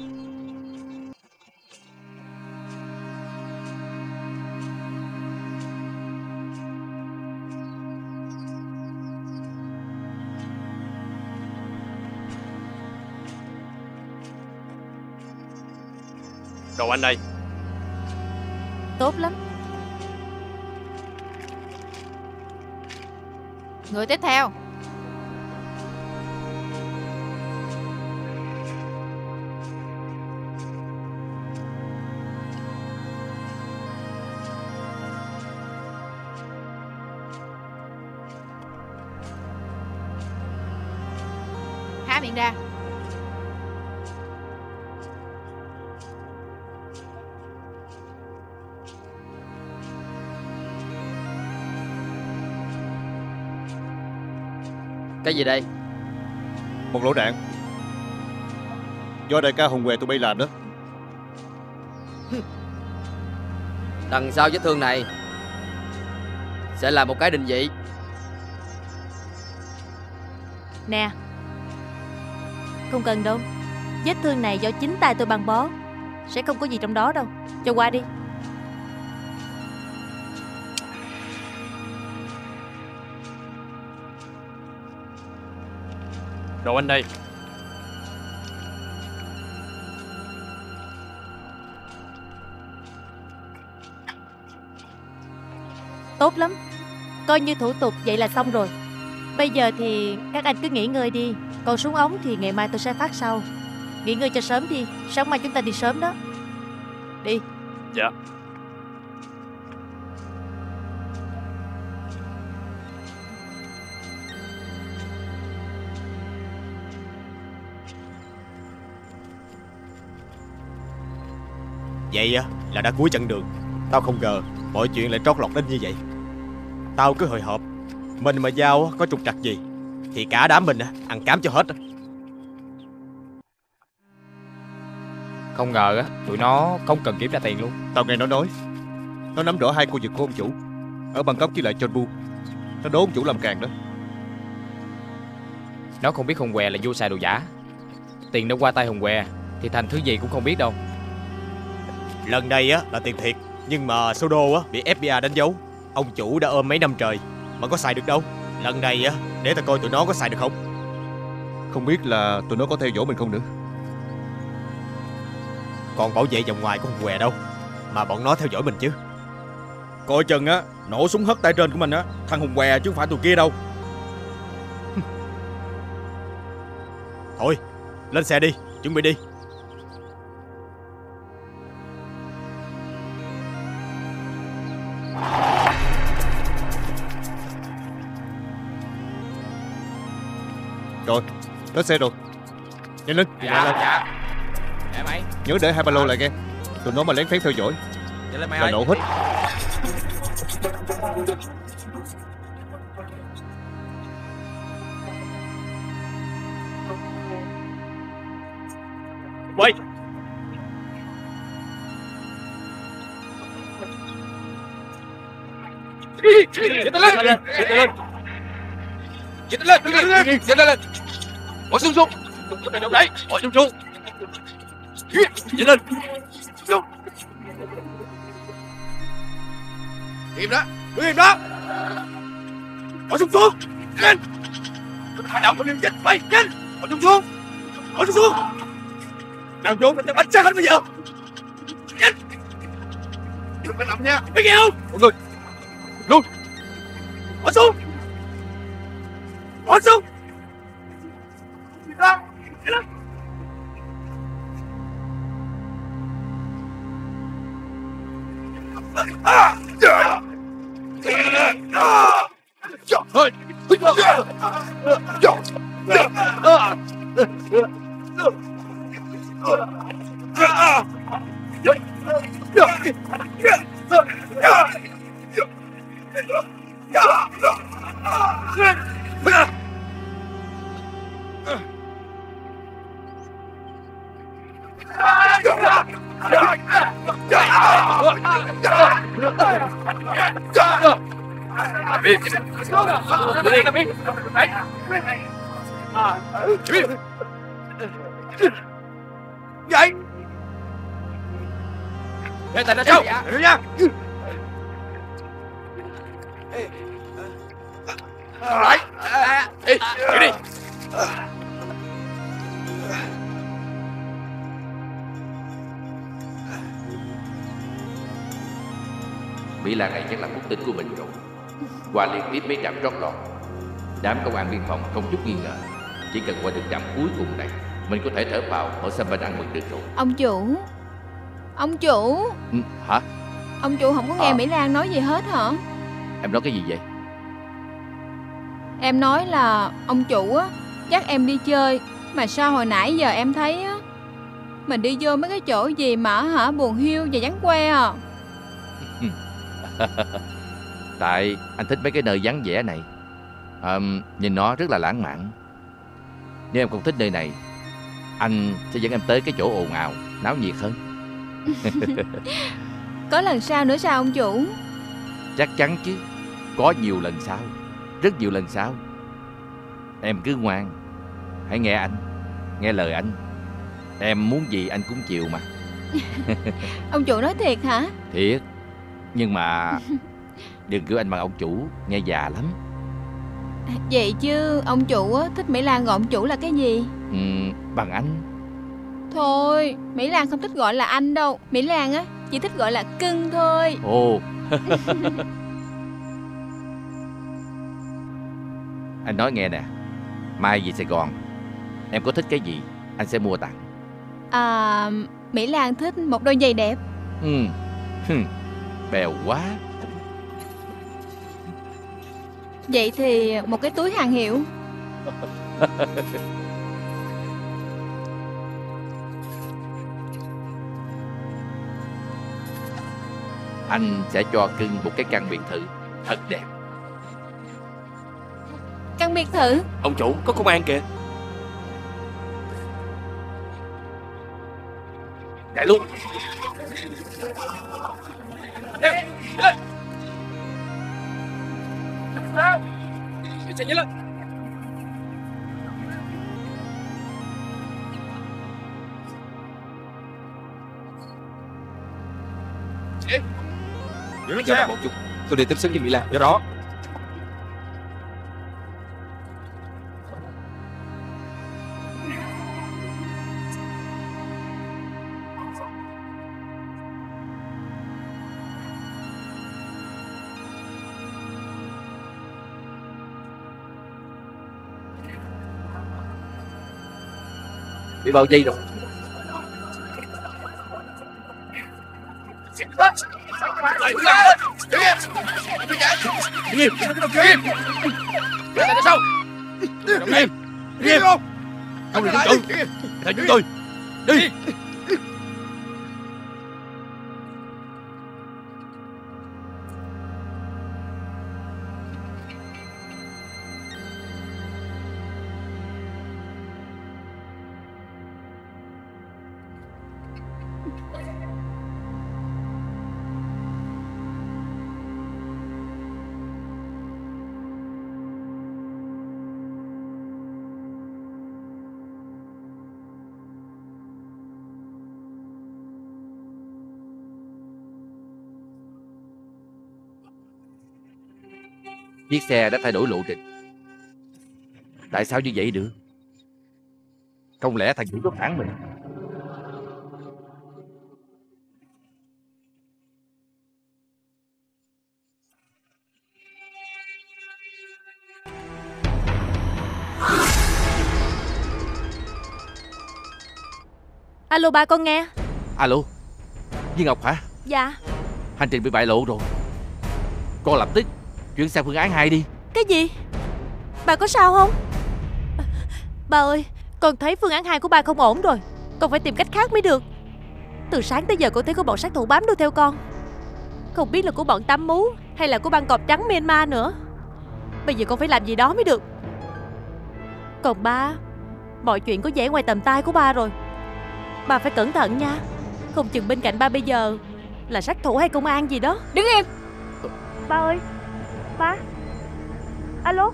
Đồ anh đây. Tốt lắm. Người tiếp theo. Há miệng ra. Cái gì đây? Một lỗ đạn. Do đại ca Hùng Què tụi bay làm đó. Đằng sau vết thương này sẽ là một cái định vị. Nè, không cần đâu. Vết thương này do chính tay tôi băng bó, sẽ không có gì trong đó đâu. Cho qua đi. Đồ anh đây. Tốt lắm. Coi như thủ tục vậy là xong rồi. Bây giờ thì các anh cứ nghỉ ngơi đi. Còn súng ống thì ngày mai tôi sẽ phát sau. nghỉ ngơi cho sớm đi. Sáng mai chúng ta đi sớm đó. Đi. Dạ. Vậy á là đã cuối chặng đường. Tao không ngờ mọi chuyện lại trót lọt đến như vậy. Tao cứ hồi hộp, mình mà giao có trục trặc gì thì cả đám mình ăn cám cho hết. Không ngờ á, tụi nó không cần kiểm tra tiền luôn. Tao nghe nó nói nó nắm rõ 2 khu vực của ông chủ ở Bangkok với lại Jeonbu. Nó đố ông chủ làm càng đó. Nó không biết Hùng Què là vua xài đồ giả. Tiền nó qua tay Hùng Què thì thành thứ gì cũng không biết đâu. Lần này á là tiền thiệt, nhưng mà số đô á bị FBI đánh dấu. Ông chủ đã ôm mấy năm trời mà có xài được đâu. Lần này á để tao coi tụi nó có xài được không. Không biết là tụi nó có theo dõi mình không nữa. Còn bảo vệ vòng ngoài của Hùng Què đâu mà bọn nó theo dõi mình chứ. Coi chừng á, nổ súng hất tay trên của mình á, thằng Hùng Què chứ không phải tụi kia đâu. Thôi, lên xe đi, chuẩn bị đi. Rồi, tới xe rồi. Nhanh lên. Dạ. Dạ mày. Nhớ để 2 ba lô lại nghe. Tụi nó mà lén phén theo dõi là nổ hết. Quay. Giật tay lên. Giật tay lên. Bỏ súng xuống. Đấy, bỏ súng xuống. Giật lên. Im đó. Đứng im đó. Bỏ súng xuống. Lên. Hành động không nên dịch mày. Nhanh. Bỏ súng xuống. Bỏ súng xuống. Nào trốn mình sẽ bắn xác hết bây giờ. Nhanh. Đừng có làm nha. Biết nghe không? Mọi người. Luôn. Bỏ xuống. Bỏ xuống. Lên. Lên. Vậy để tay ra sau được nha. Lại đi đi. Mỹ Lan này chắc là mục đích của mình rồi. Qua liên tiếp mấy trạm trót lọt, đám công an biên phòng không chút nghi ngờ. Chỉ cần qua được trạm cuối cùng này, mình có thể thở phào ở sân bên ăn mừng được rồi. Ông chủ. Ông chủ. Hả? Ông chủ không có nghe Mỹ Lan nói gì hết hả? Em nói cái gì vậy? Em nói là ông chủ á dắt em đi chơi, mà sao hồi nãy giờ em thấy á mình đi vô mấy cái chỗ gì mà buồn hiu và vắng que à. Tại anh thích mấy cái nơi vắng vẻ này. Nhìn nó rất là lãng mạn. Nếu em không thích nơi này, anh sẽ dẫn em tới cái chỗ ồn ào, náo nhiệt hơn. Có lần sau nữa sao ông chủ? Chắc chắn chứ. Có nhiều lần sau. Rất nhiều lần sau. Em cứ ngoan. Hãy nghe anh. Nghe lời anh. Em muốn gì anh cũng chịu mà. Ông chủ nói thiệt hả? Thiệt. Nhưng mà đừng kêu anh bằng ông chủ, nghe già lắm. Vậy chứ ông chủ á thích Mỹ Lan gọi ông chủ là cái gì? Bằng anh. Thôi, Mỹ Lan không thích gọi là anh đâu. Mỹ Lan á chỉ thích gọi là cưng thôi. Ồ. Anh nói nghe nè, mai về Sài Gòn, em có thích cái gì anh sẽ mua tặng. Mỹ Lan thích một đôi giày đẹp. Bèo quá. Vậy thì một cái túi hàng hiệu. Anh sẽ cho cưng một cái căn biệt thự thật đẹp. Căn biệt thự? Ông chủ, có công an kìa. Chạy luôn. Chạy nhanh lên. Chờ bạn một chút, tôi đi tiếp xúc với Mỹ Lan. Do đó bị bao dây rồi. Nghiêm! Tại sao? Nghiêm! Nghiêm không? Không được tự. Theo chúng tôi. Đi! Chiếc xe đã thay đổi lộ trình. Tại sao như vậy được? Không lẽ thằng chủ có phản mình? Alo ba, con nghe. Alo, Viên Ngọc hả? Dạ. Hành trình bị bại lộ rồi. Con lập tức chuyển sang phương án 2 đi. Cái gì? Bà có sao không? Bà ơi, con thấy phương án 2 của ba không ổn rồi. Con phải tìm cách khác mới được. Từ sáng tới giờ con thấy có bọn sát thủ bám đuôi theo con. Không biết là của bọn Tám Mú hay là của băng cọp trắng Myanmar nữa. Bây giờ con phải làm gì đó mới được. Còn ba, mọi chuyện có vẻ ngoài tầm tay của ba rồi. Ba phải cẩn thận nha. Không chừng bên cạnh ba bây giờ là sát thủ hay công an gì đó. Đứng im. Ba ơi, ba. Alo.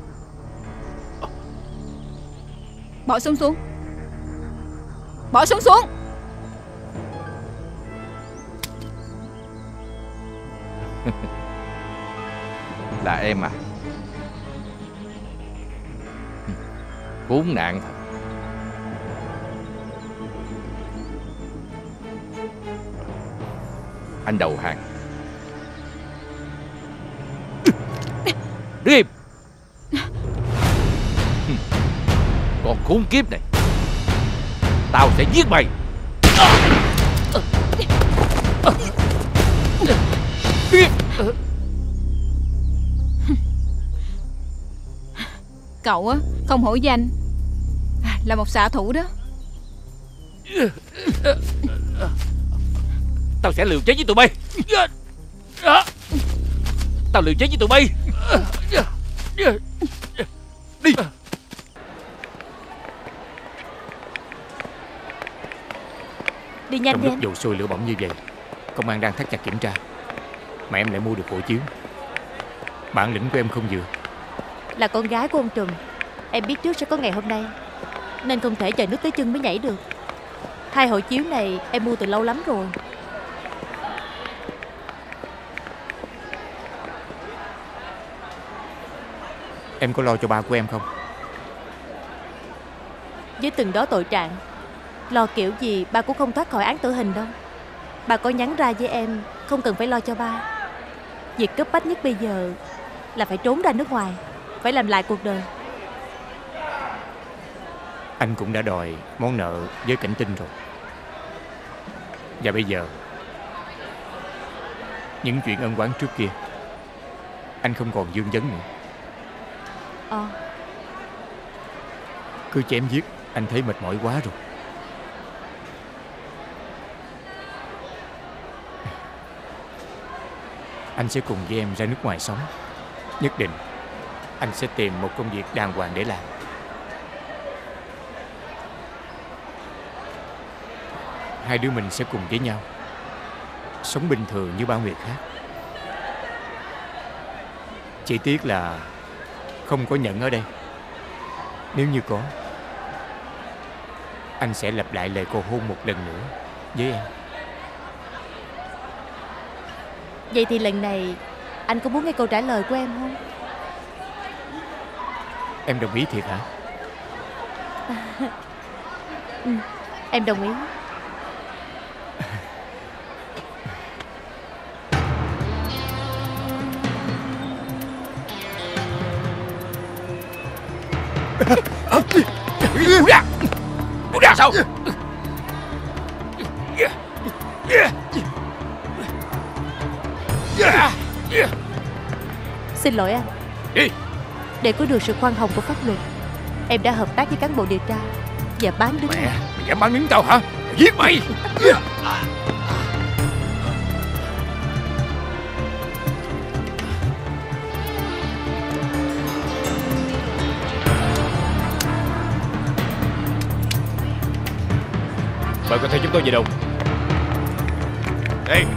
Bỏ súng xuống. Bỏ súng xuống. Là em à? Khốn nạn thật. Anh đầu hàng. Đứng im. Con khốn kiếp này, tao sẽ giết mày. Cậu á, không hổ danh là một xạ thủ đó. Tao sẽ liều chết với tụi bay. Tao liều chết với tụi bay. Đi. Đi nhanh Trong đi lúc anh. dầu sôi lửa bỏng như vậy, công an đang thắt chặt kiểm tra, mà em lại mua được hộ chiếu. Bản lĩnh của em không vừa. Là con gái của ông Trùm, em biết trước sẽ có ngày hôm nay, nên không thể chờ nước tới chân mới nhảy được. 2 hộ chiếu này em mua từ lâu lắm rồi. Em có lo cho ba của em không? Với từng đó tội trạng, lo kiểu gì ba cũng không thoát khỏi án tử hình đâu. Ba có nhắn ra với em, không cần phải lo cho ba. Việc cấp bách nhất bây giờ là phải trốn ra nước ngoài, phải làm lại cuộc đời. Anh cũng đã đòi món nợ với Cảnh Tinh rồi. Và bây giờ, những chuyện ân oán trước kia anh không còn vương vấn nữa. Cứ chém giết anh thấy mệt mỏi quá rồi. Anh sẽ cùng với em ra nước ngoài sống. Nhất định anh sẽ tìm một công việc đàng hoàng để làm. Hai đứa mình sẽ cùng với nhau sống bình thường như bao người khác. Chỉ tiếc là không có Nhận ở đây. Nếu như có, anh sẽ lặp lại lời cầu hôn một lần nữa với em. Vậy thì lần này anh có muốn nghe câu trả lời của em không? Em đồng ý thiệt hả? Em đồng ý. Buông ra sao? Xin lỗi anh. Đi. Để có được sự khoan hồng của pháp luật, em đã hợp tác với cán bộ điều tra và bán đứng. Mày dám bán đứng tao hả? Giết mày. Mời con theo chúng tôi về đâu? Đây.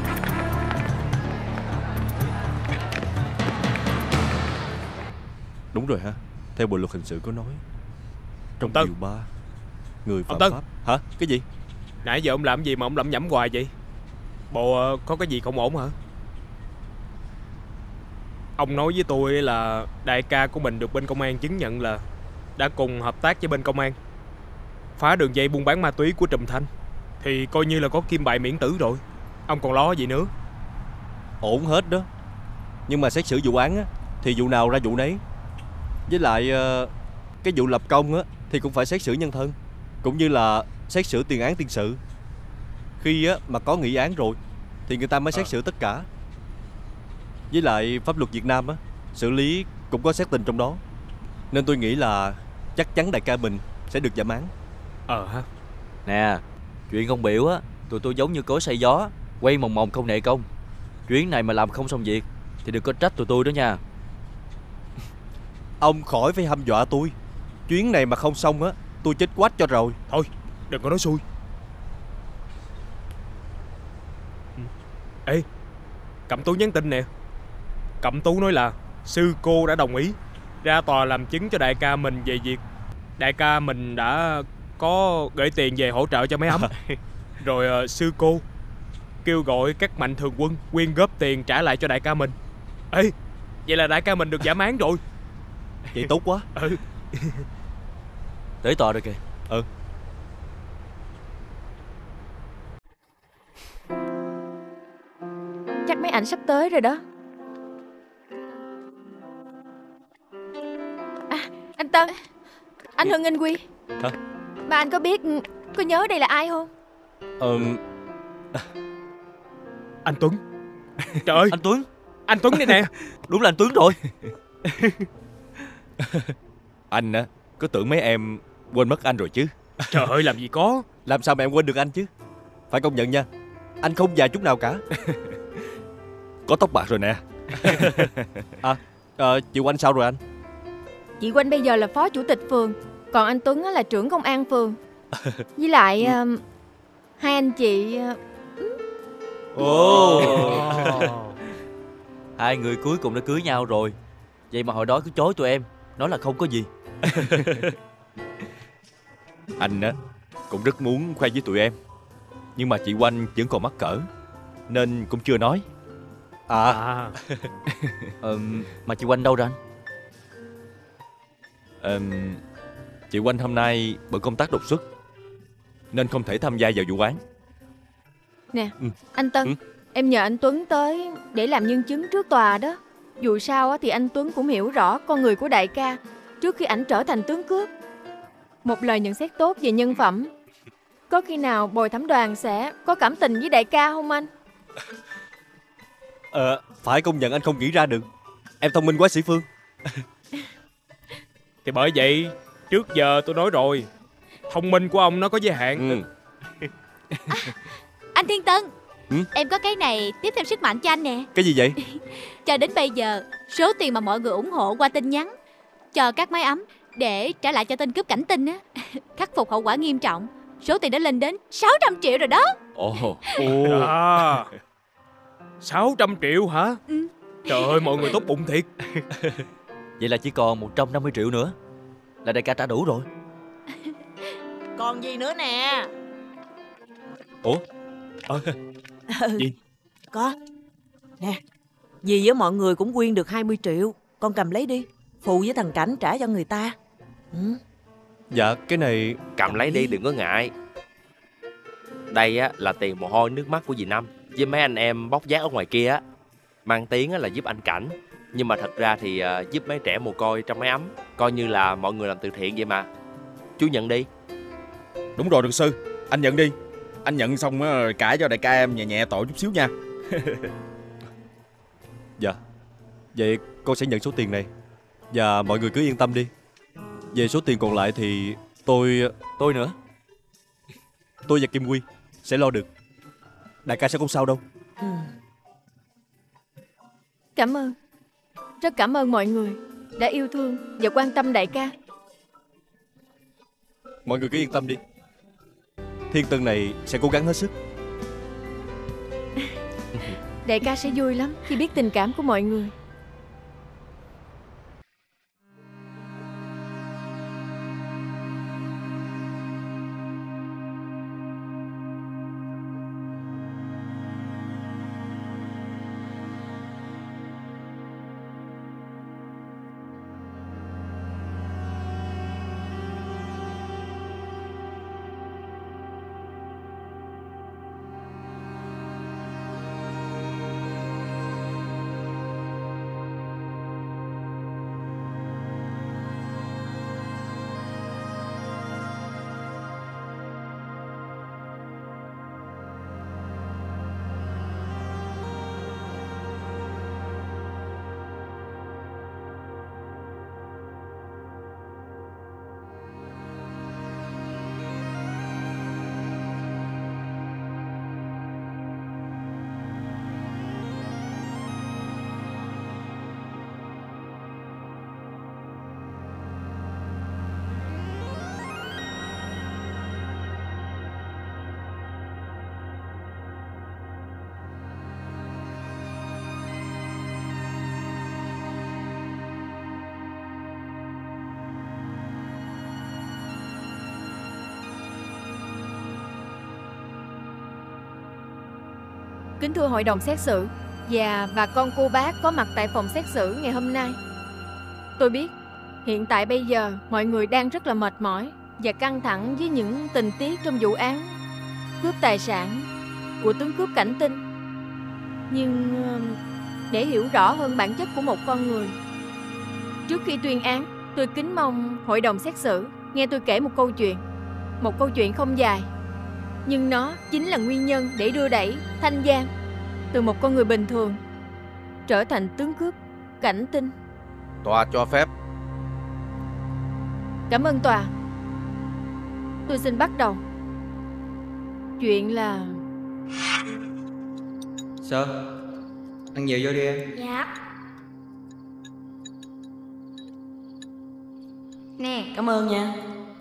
Đúng rồi ha. Theo bộ luật hình sự có nói trong Tân. điều 3, người phạm Tân. pháp. Hả? Cái gì? Nãy giờ ông làm gì mà ông lẩm nhẩm hoài vậy? Bộ có cái gì không ổn hả? Ông nói với tôi là đại ca của mình được bên công an chứng nhận là đã cùng hợp tác với bên công an phá đường dây buôn bán ma túy của Trùm Thanh, thì coi như là có kim bài miễn tử rồi. Ông còn lo gì nữa? Ổn hết đó. Nhưng mà xét xử vụ án á, thì vụ nào ra vụ nấy. Với lại cái vụ lập công á, thì cũng phải xét xử nhân thân, cũng như là xét xử tiền án tiền sự. Khi á, mà có nghị án rồi thì người ta mới xét xử tất cả. Với lại pháp luật Việt Nam á, xử lý cũng có xét tình trong đó. Nên tôi nghĩ là chắc chắn đại ca mình sẽ được giảm án. Ha. Nè, chuyện con biểu á, tụi tôi giống như cối xay gió, quay mòng mòng không nệ công. Chuyến này mà làm không xong việc thì đừng có trách tụi tôi đó nha. Ông khỏi phải hăm dọa tôi. Chuyến này mà không xong á, tôi chết quách cho rồi. Thôi, đừng có nói xui. Ê, Cẩm Tú nhắn tin nè. Cẩm Tú nói là sư cô đã đồng ý ra tòa làm chứng cho đại ca mình về việc đại ca mình đã có gửi tiền về hỗ trợ cho mấy ấm. Rồi sư cô kêu gọi các mạnh thường quân quyên góp tiền trả lại cho đại ca mình. Ê, vậy là đại ca mình được giảm án rồi. Vậy tốt quá. Tới tòa rồi kìa. Chắc mấy ảnh sắp tới rồi đó. Anh Tân, anh Hưng Anh Quy. Hả? Mà anh có biết, có nhớ đây là ai không? Anh Tuấn. Trời ơi, Anh Tuấn. Anh Tuấn đây nè. Đúng là anh Tuấn rồi. Anh á, có tưởng mấy em quên mất anh rồi chứ? Trời ơi, làm gì có. Làm sao mà em quên được anh chứ? Phải công nhận nha, anh không già chút nào cả. Có tóc bạc rồi nè. Chị Oanh sao rồi anh? Chị Oanh bây giờ là phó chủ tịch phường, còn anh Tuấn là trưởng công an phường. Với lại hai anh chị... Hai người cuối cùng đã cưới nhau rồi. Vậy mà hồi đó cứ chối tụi em, nói là không có gì. Anh á cũng rất muốn khoe với tụi em, nhưng mà chị Oanh vẫn còn mắc cỡ nên cũng chưa nói. Mà chị Oanh đâu rồi anh? Chị Oanh hôm nay bận công tác đột xuất nên không thể tham gia vào vụ án. Nè, anh Tân, em nhờ anh Tuấn tới để làm nhân chứng trước tòa đó. Dù sao thì anh Tuấn cũng hiểu rõ con người của đại ca trước khi ảnh trở thành tướng cướp. Một lời nhận xét tốt về nhân phẩm Có khi nào Bồi Thẩm Đoàn sẽ có cảm tình với đại ca không anh? Phải công nhận anh không nghĩ ra được. Em thông minh quá Sĩ Phương. Thì bởi vậy trước giờ tôi nói rồi, thông minh của ông nó có giới hạn. Anh Thiên Tân, em có cái này tiếp thêm sức mạnh cho anh nè. Cái gì vậy? Cho đến bây giờ, số tiền mà mọi người ủng hộ qua tin nhắn cho các máy ấm để trả lại cho tên cướp Cảnh Tinh á, khắc phục hậu quả nghiêm trọng, số tiền đã lên đến 600 triệu rồi đó. Ồ, 600 triệu hả? Trời ơi, mọi người tốt bụng thiệt. Vậy là chỉ còn 150 triệu nữa là đại ca trả đủ rồi. Còn gì nữa nè? Ủa? Gì? Có. Nè, dì với mọi người cũng quyên được 20 triệu. Con cầm lấy đi, phụ với thằng Cảnh trả cho người ta. Dạ, cái này... Cầm lấy đi, đừng có ngại. Đây á là tiền mồ hôi nước mắt của dì Năm với mấy anh em bóc vác ở ngoài kia á. Mang tiếng là giúp anh Cảnh, nhưng mà thật ra thì giúp mấy trẻ mồ côi trong máy ấm. Coi như là mọi người làm từ thiện vậy mà. Chú nhận đi. Đúng rồi luật sư, anh nhận đi. Anh nhận xong cãi cho đại ca em nhẹ nhẹ tội chút xíu nha. Dạ, vậy con sẽ nhận số tiền này. Và mọi người cứ yên tâm đi. Về số tiền còn lại thì tôi nữa. Tôi và Kim Quy sẽ lo được. Đại ca sẽ không sao đâu. Cảm ơn. Rất cảm ơn mọi người đã yêu thương và quan tâm đại ca. Mọi người cứ yên tâm đi. Thiên Tân này sẽ cố gắng hết sức. Đại ca sẽ vui lắm khi biết tình cảm của mọi người. Kính thưa hội đồng xét xử và con cô bác có mặt tại phòng xét xử ngày hôm nay. Tôi biết hiện tại bây giờ mọi người đang rất là mệt mỏi và căng thẳng với những tình tiết trong vụ án cướp tài sản của tướng cướp Cảnh Tinh. Nhưng để hiểu rõ hơn bản chất của một con người, trước khi tuyên án, tôi kính mong hội đồng xét xử nghe tôi kể một câu chuyện. Một câu chuyện không dài, nhưng nó chính là nguyên nhân để đưa đẩy Thanh Giang từ một con người bình thường trở thành tướng cướp Cảnh Tinh. Tòa cho phép. Cảm ơn tòa. Tôi xin bắt đầu. Chuyện là... Sơ, ăn nhiều vô đi em. Dạ. Nè. Cảm ơn nha.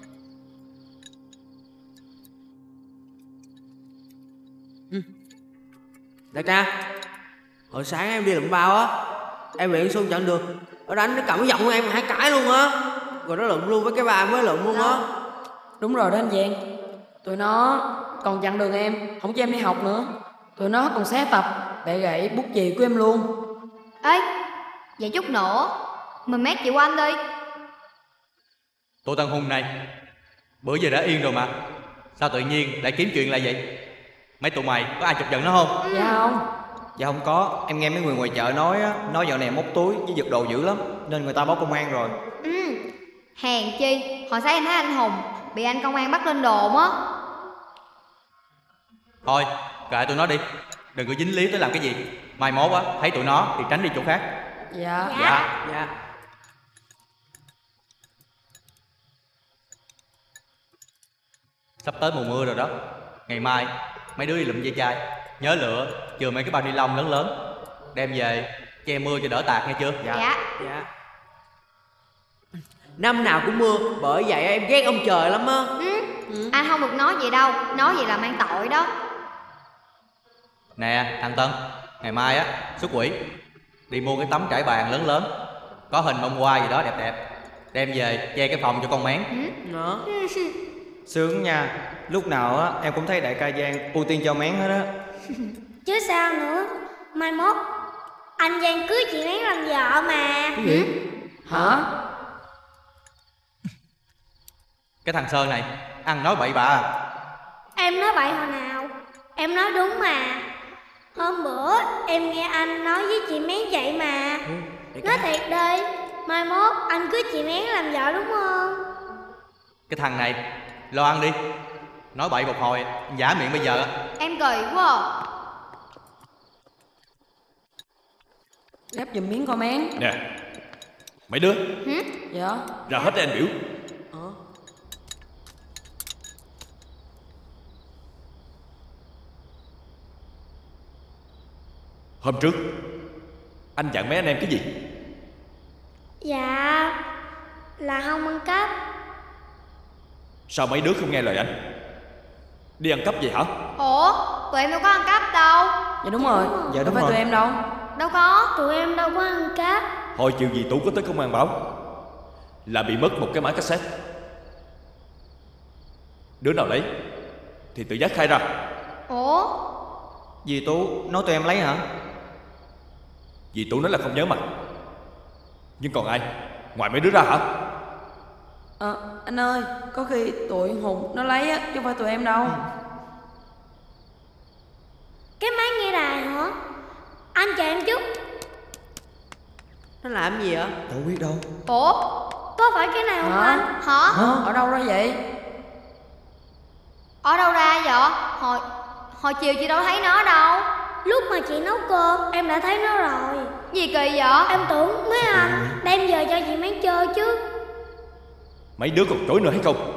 Đại ca, hồi sáng em đi lụm bao á, em bị Yên Xuân chặn đường. Nó đánh, nó cầm cái giọng của em hai cái luôn á. Rồi nó lụm luôn với cái ba mới lụm luôn á. Đúng rồi đó anh Giang. Tụi nó còn chặn đường em, không cho em đi học nữa. Tụi nó còn xé tập, bẻ gãy bút chì của em luôn. Ê, vậy chút nữa mình mét chị của anh đi. Tô Tân Hùng này, bữa giờ đã yên rồi mà, sao tự nhiên lại kiếm chuyện lại vậy? Mấy tụi mày có ai chọc giận nó không? Dạ không. Dạ không có, em nghe mấy người ngoài chợ nói á, nói dạo này móc túi với giật đồ dữ lắm, nên người ta báo công an rồi. Hèn chi, hồi sáng em thấy anh Hùng bị anh công an bắt lên đồn á. Thôi kệ tụi nó đi, đừng có dính líu tới làm cái gì. Mai mốt á thấy tụi nó thì tránh đi chỗ khác. Dạ. Sắp tới mùa mưa rồi đó. Ngày mai mấy đứa đi lụm ve chai, nhớ lựa chừa mấy cái bao ni lông lớn lớn, đem về che mưa cho đỡ tạt nghe chưa? Dạ. Năm nào cũng mưa, bởi vậy em ghét ông trời lắm á. Anh không được nói vậy đâu, nói vậy là mang tội đó. Nè thằng Tân, ngày mai á xuất quỷ đi mua cái tấm trải bàn lớn lớn, có hình bông hoa gì đó đẹp đẹp, đem về che cái phòng cho con mén. Sướng nha, lúc nào á em cũng thấy đại ca Giang ưu tiên cho Mén hết á. Chứ sao nữa, mai mốt anh Giang cưới chị Mén làm vợ mà. Cái gì? Hả? Cái thằng Sơn này ăn nói bậy bạ à? Em nói bậy hồi nào, em nói đúng mà. Hôm bữa em nghe anh nói với chị Mén vậy mà. Nói thiệt đi, mai mốt anh cưới chị Mén làm vợ đúng không? Cái thằng này lo ăn đi, nói bậy một hồi giả miệng bây giờ. Em kỳ quá à. Gắp giùm miếng con Mén. Nè mấy đứa, Dạ. ra hết để anh biểu. Hôm trước anh dặn mấy anh em cái gì? Dạ là không ăn cắp. Sao mấy đứa không nghe lời anh? Đi ăn cắp gì hả? Ủa, tụi em đâu có ăn cắp đâu. Dạ đúng rồi. Dạ Đâu phải tụi em đâu. Đâu có. Tụi em đâu có ăn cắp. Hồi chiều dì Tú có tới công an báo là bị mất một cái máy cassette. Đứa nào lấy thì tự giác khai ra. Ủa? Dì Tú nói tụi em lấy hả? Dì Tú nói là không nhớ mặt. Nhưng còn ai ngoài mấy đứa ra hả? Anh ơi, có khi tụi Hùng nó lấy á, chứ không phải tụi em đâu. Cái máy nghe đài hả? Anh chờ em chút. Nó làm gì vậy? Đâu biết đâu. Ủa? Có phải cái này không anh? Hả? Ở đâu ra vậy? Ở đâu ra vậy? Hồi chiều chị đâu thấy nó đâu. Lúc mà chị nấu cơm em đã thấy nó rồi. Gì kỳ vậy? Em tưởng mấy anh đem về cho chị Mén chơi chứ. Mấy đứa còn chối nữa hay không?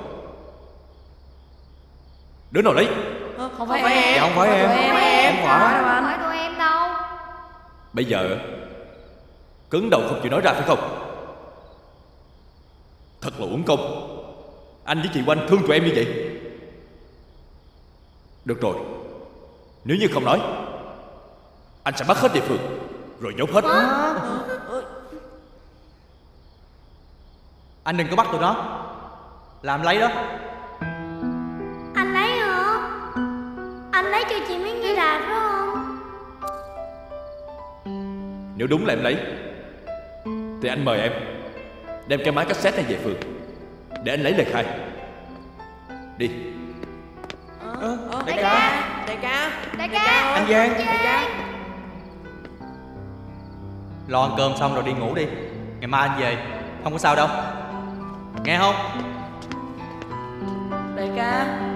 Đứa nào lấy? Không phải em. Dạ không phải em. Không phải đâu anh. Không phải tụi em đâu. Bây giờ cứng đầu không chịu nói ra phải không? Thật là uổng công. Anh với chị Oanh thương tụi em như vậy. Được rồi, nếu như không nói, anh sẽ bắt hết địa phương rồi nhốt hết. Anh đừng có bắt tụi nó, làm lấy đó. Anh lấy hả? Anh lấy cho chị Mén nghe đài phải không? Nếu đúng là em lấy thì anh mời em đem cái máy cassette này về phường để anh lấy lời khai. Đi. Đại ca. Đại ca. Anh Giang. Lo ăn cơm xong rồi đi ngủ đi, ngày mai anh về, không có sao đâu, nghe không? Đại ca.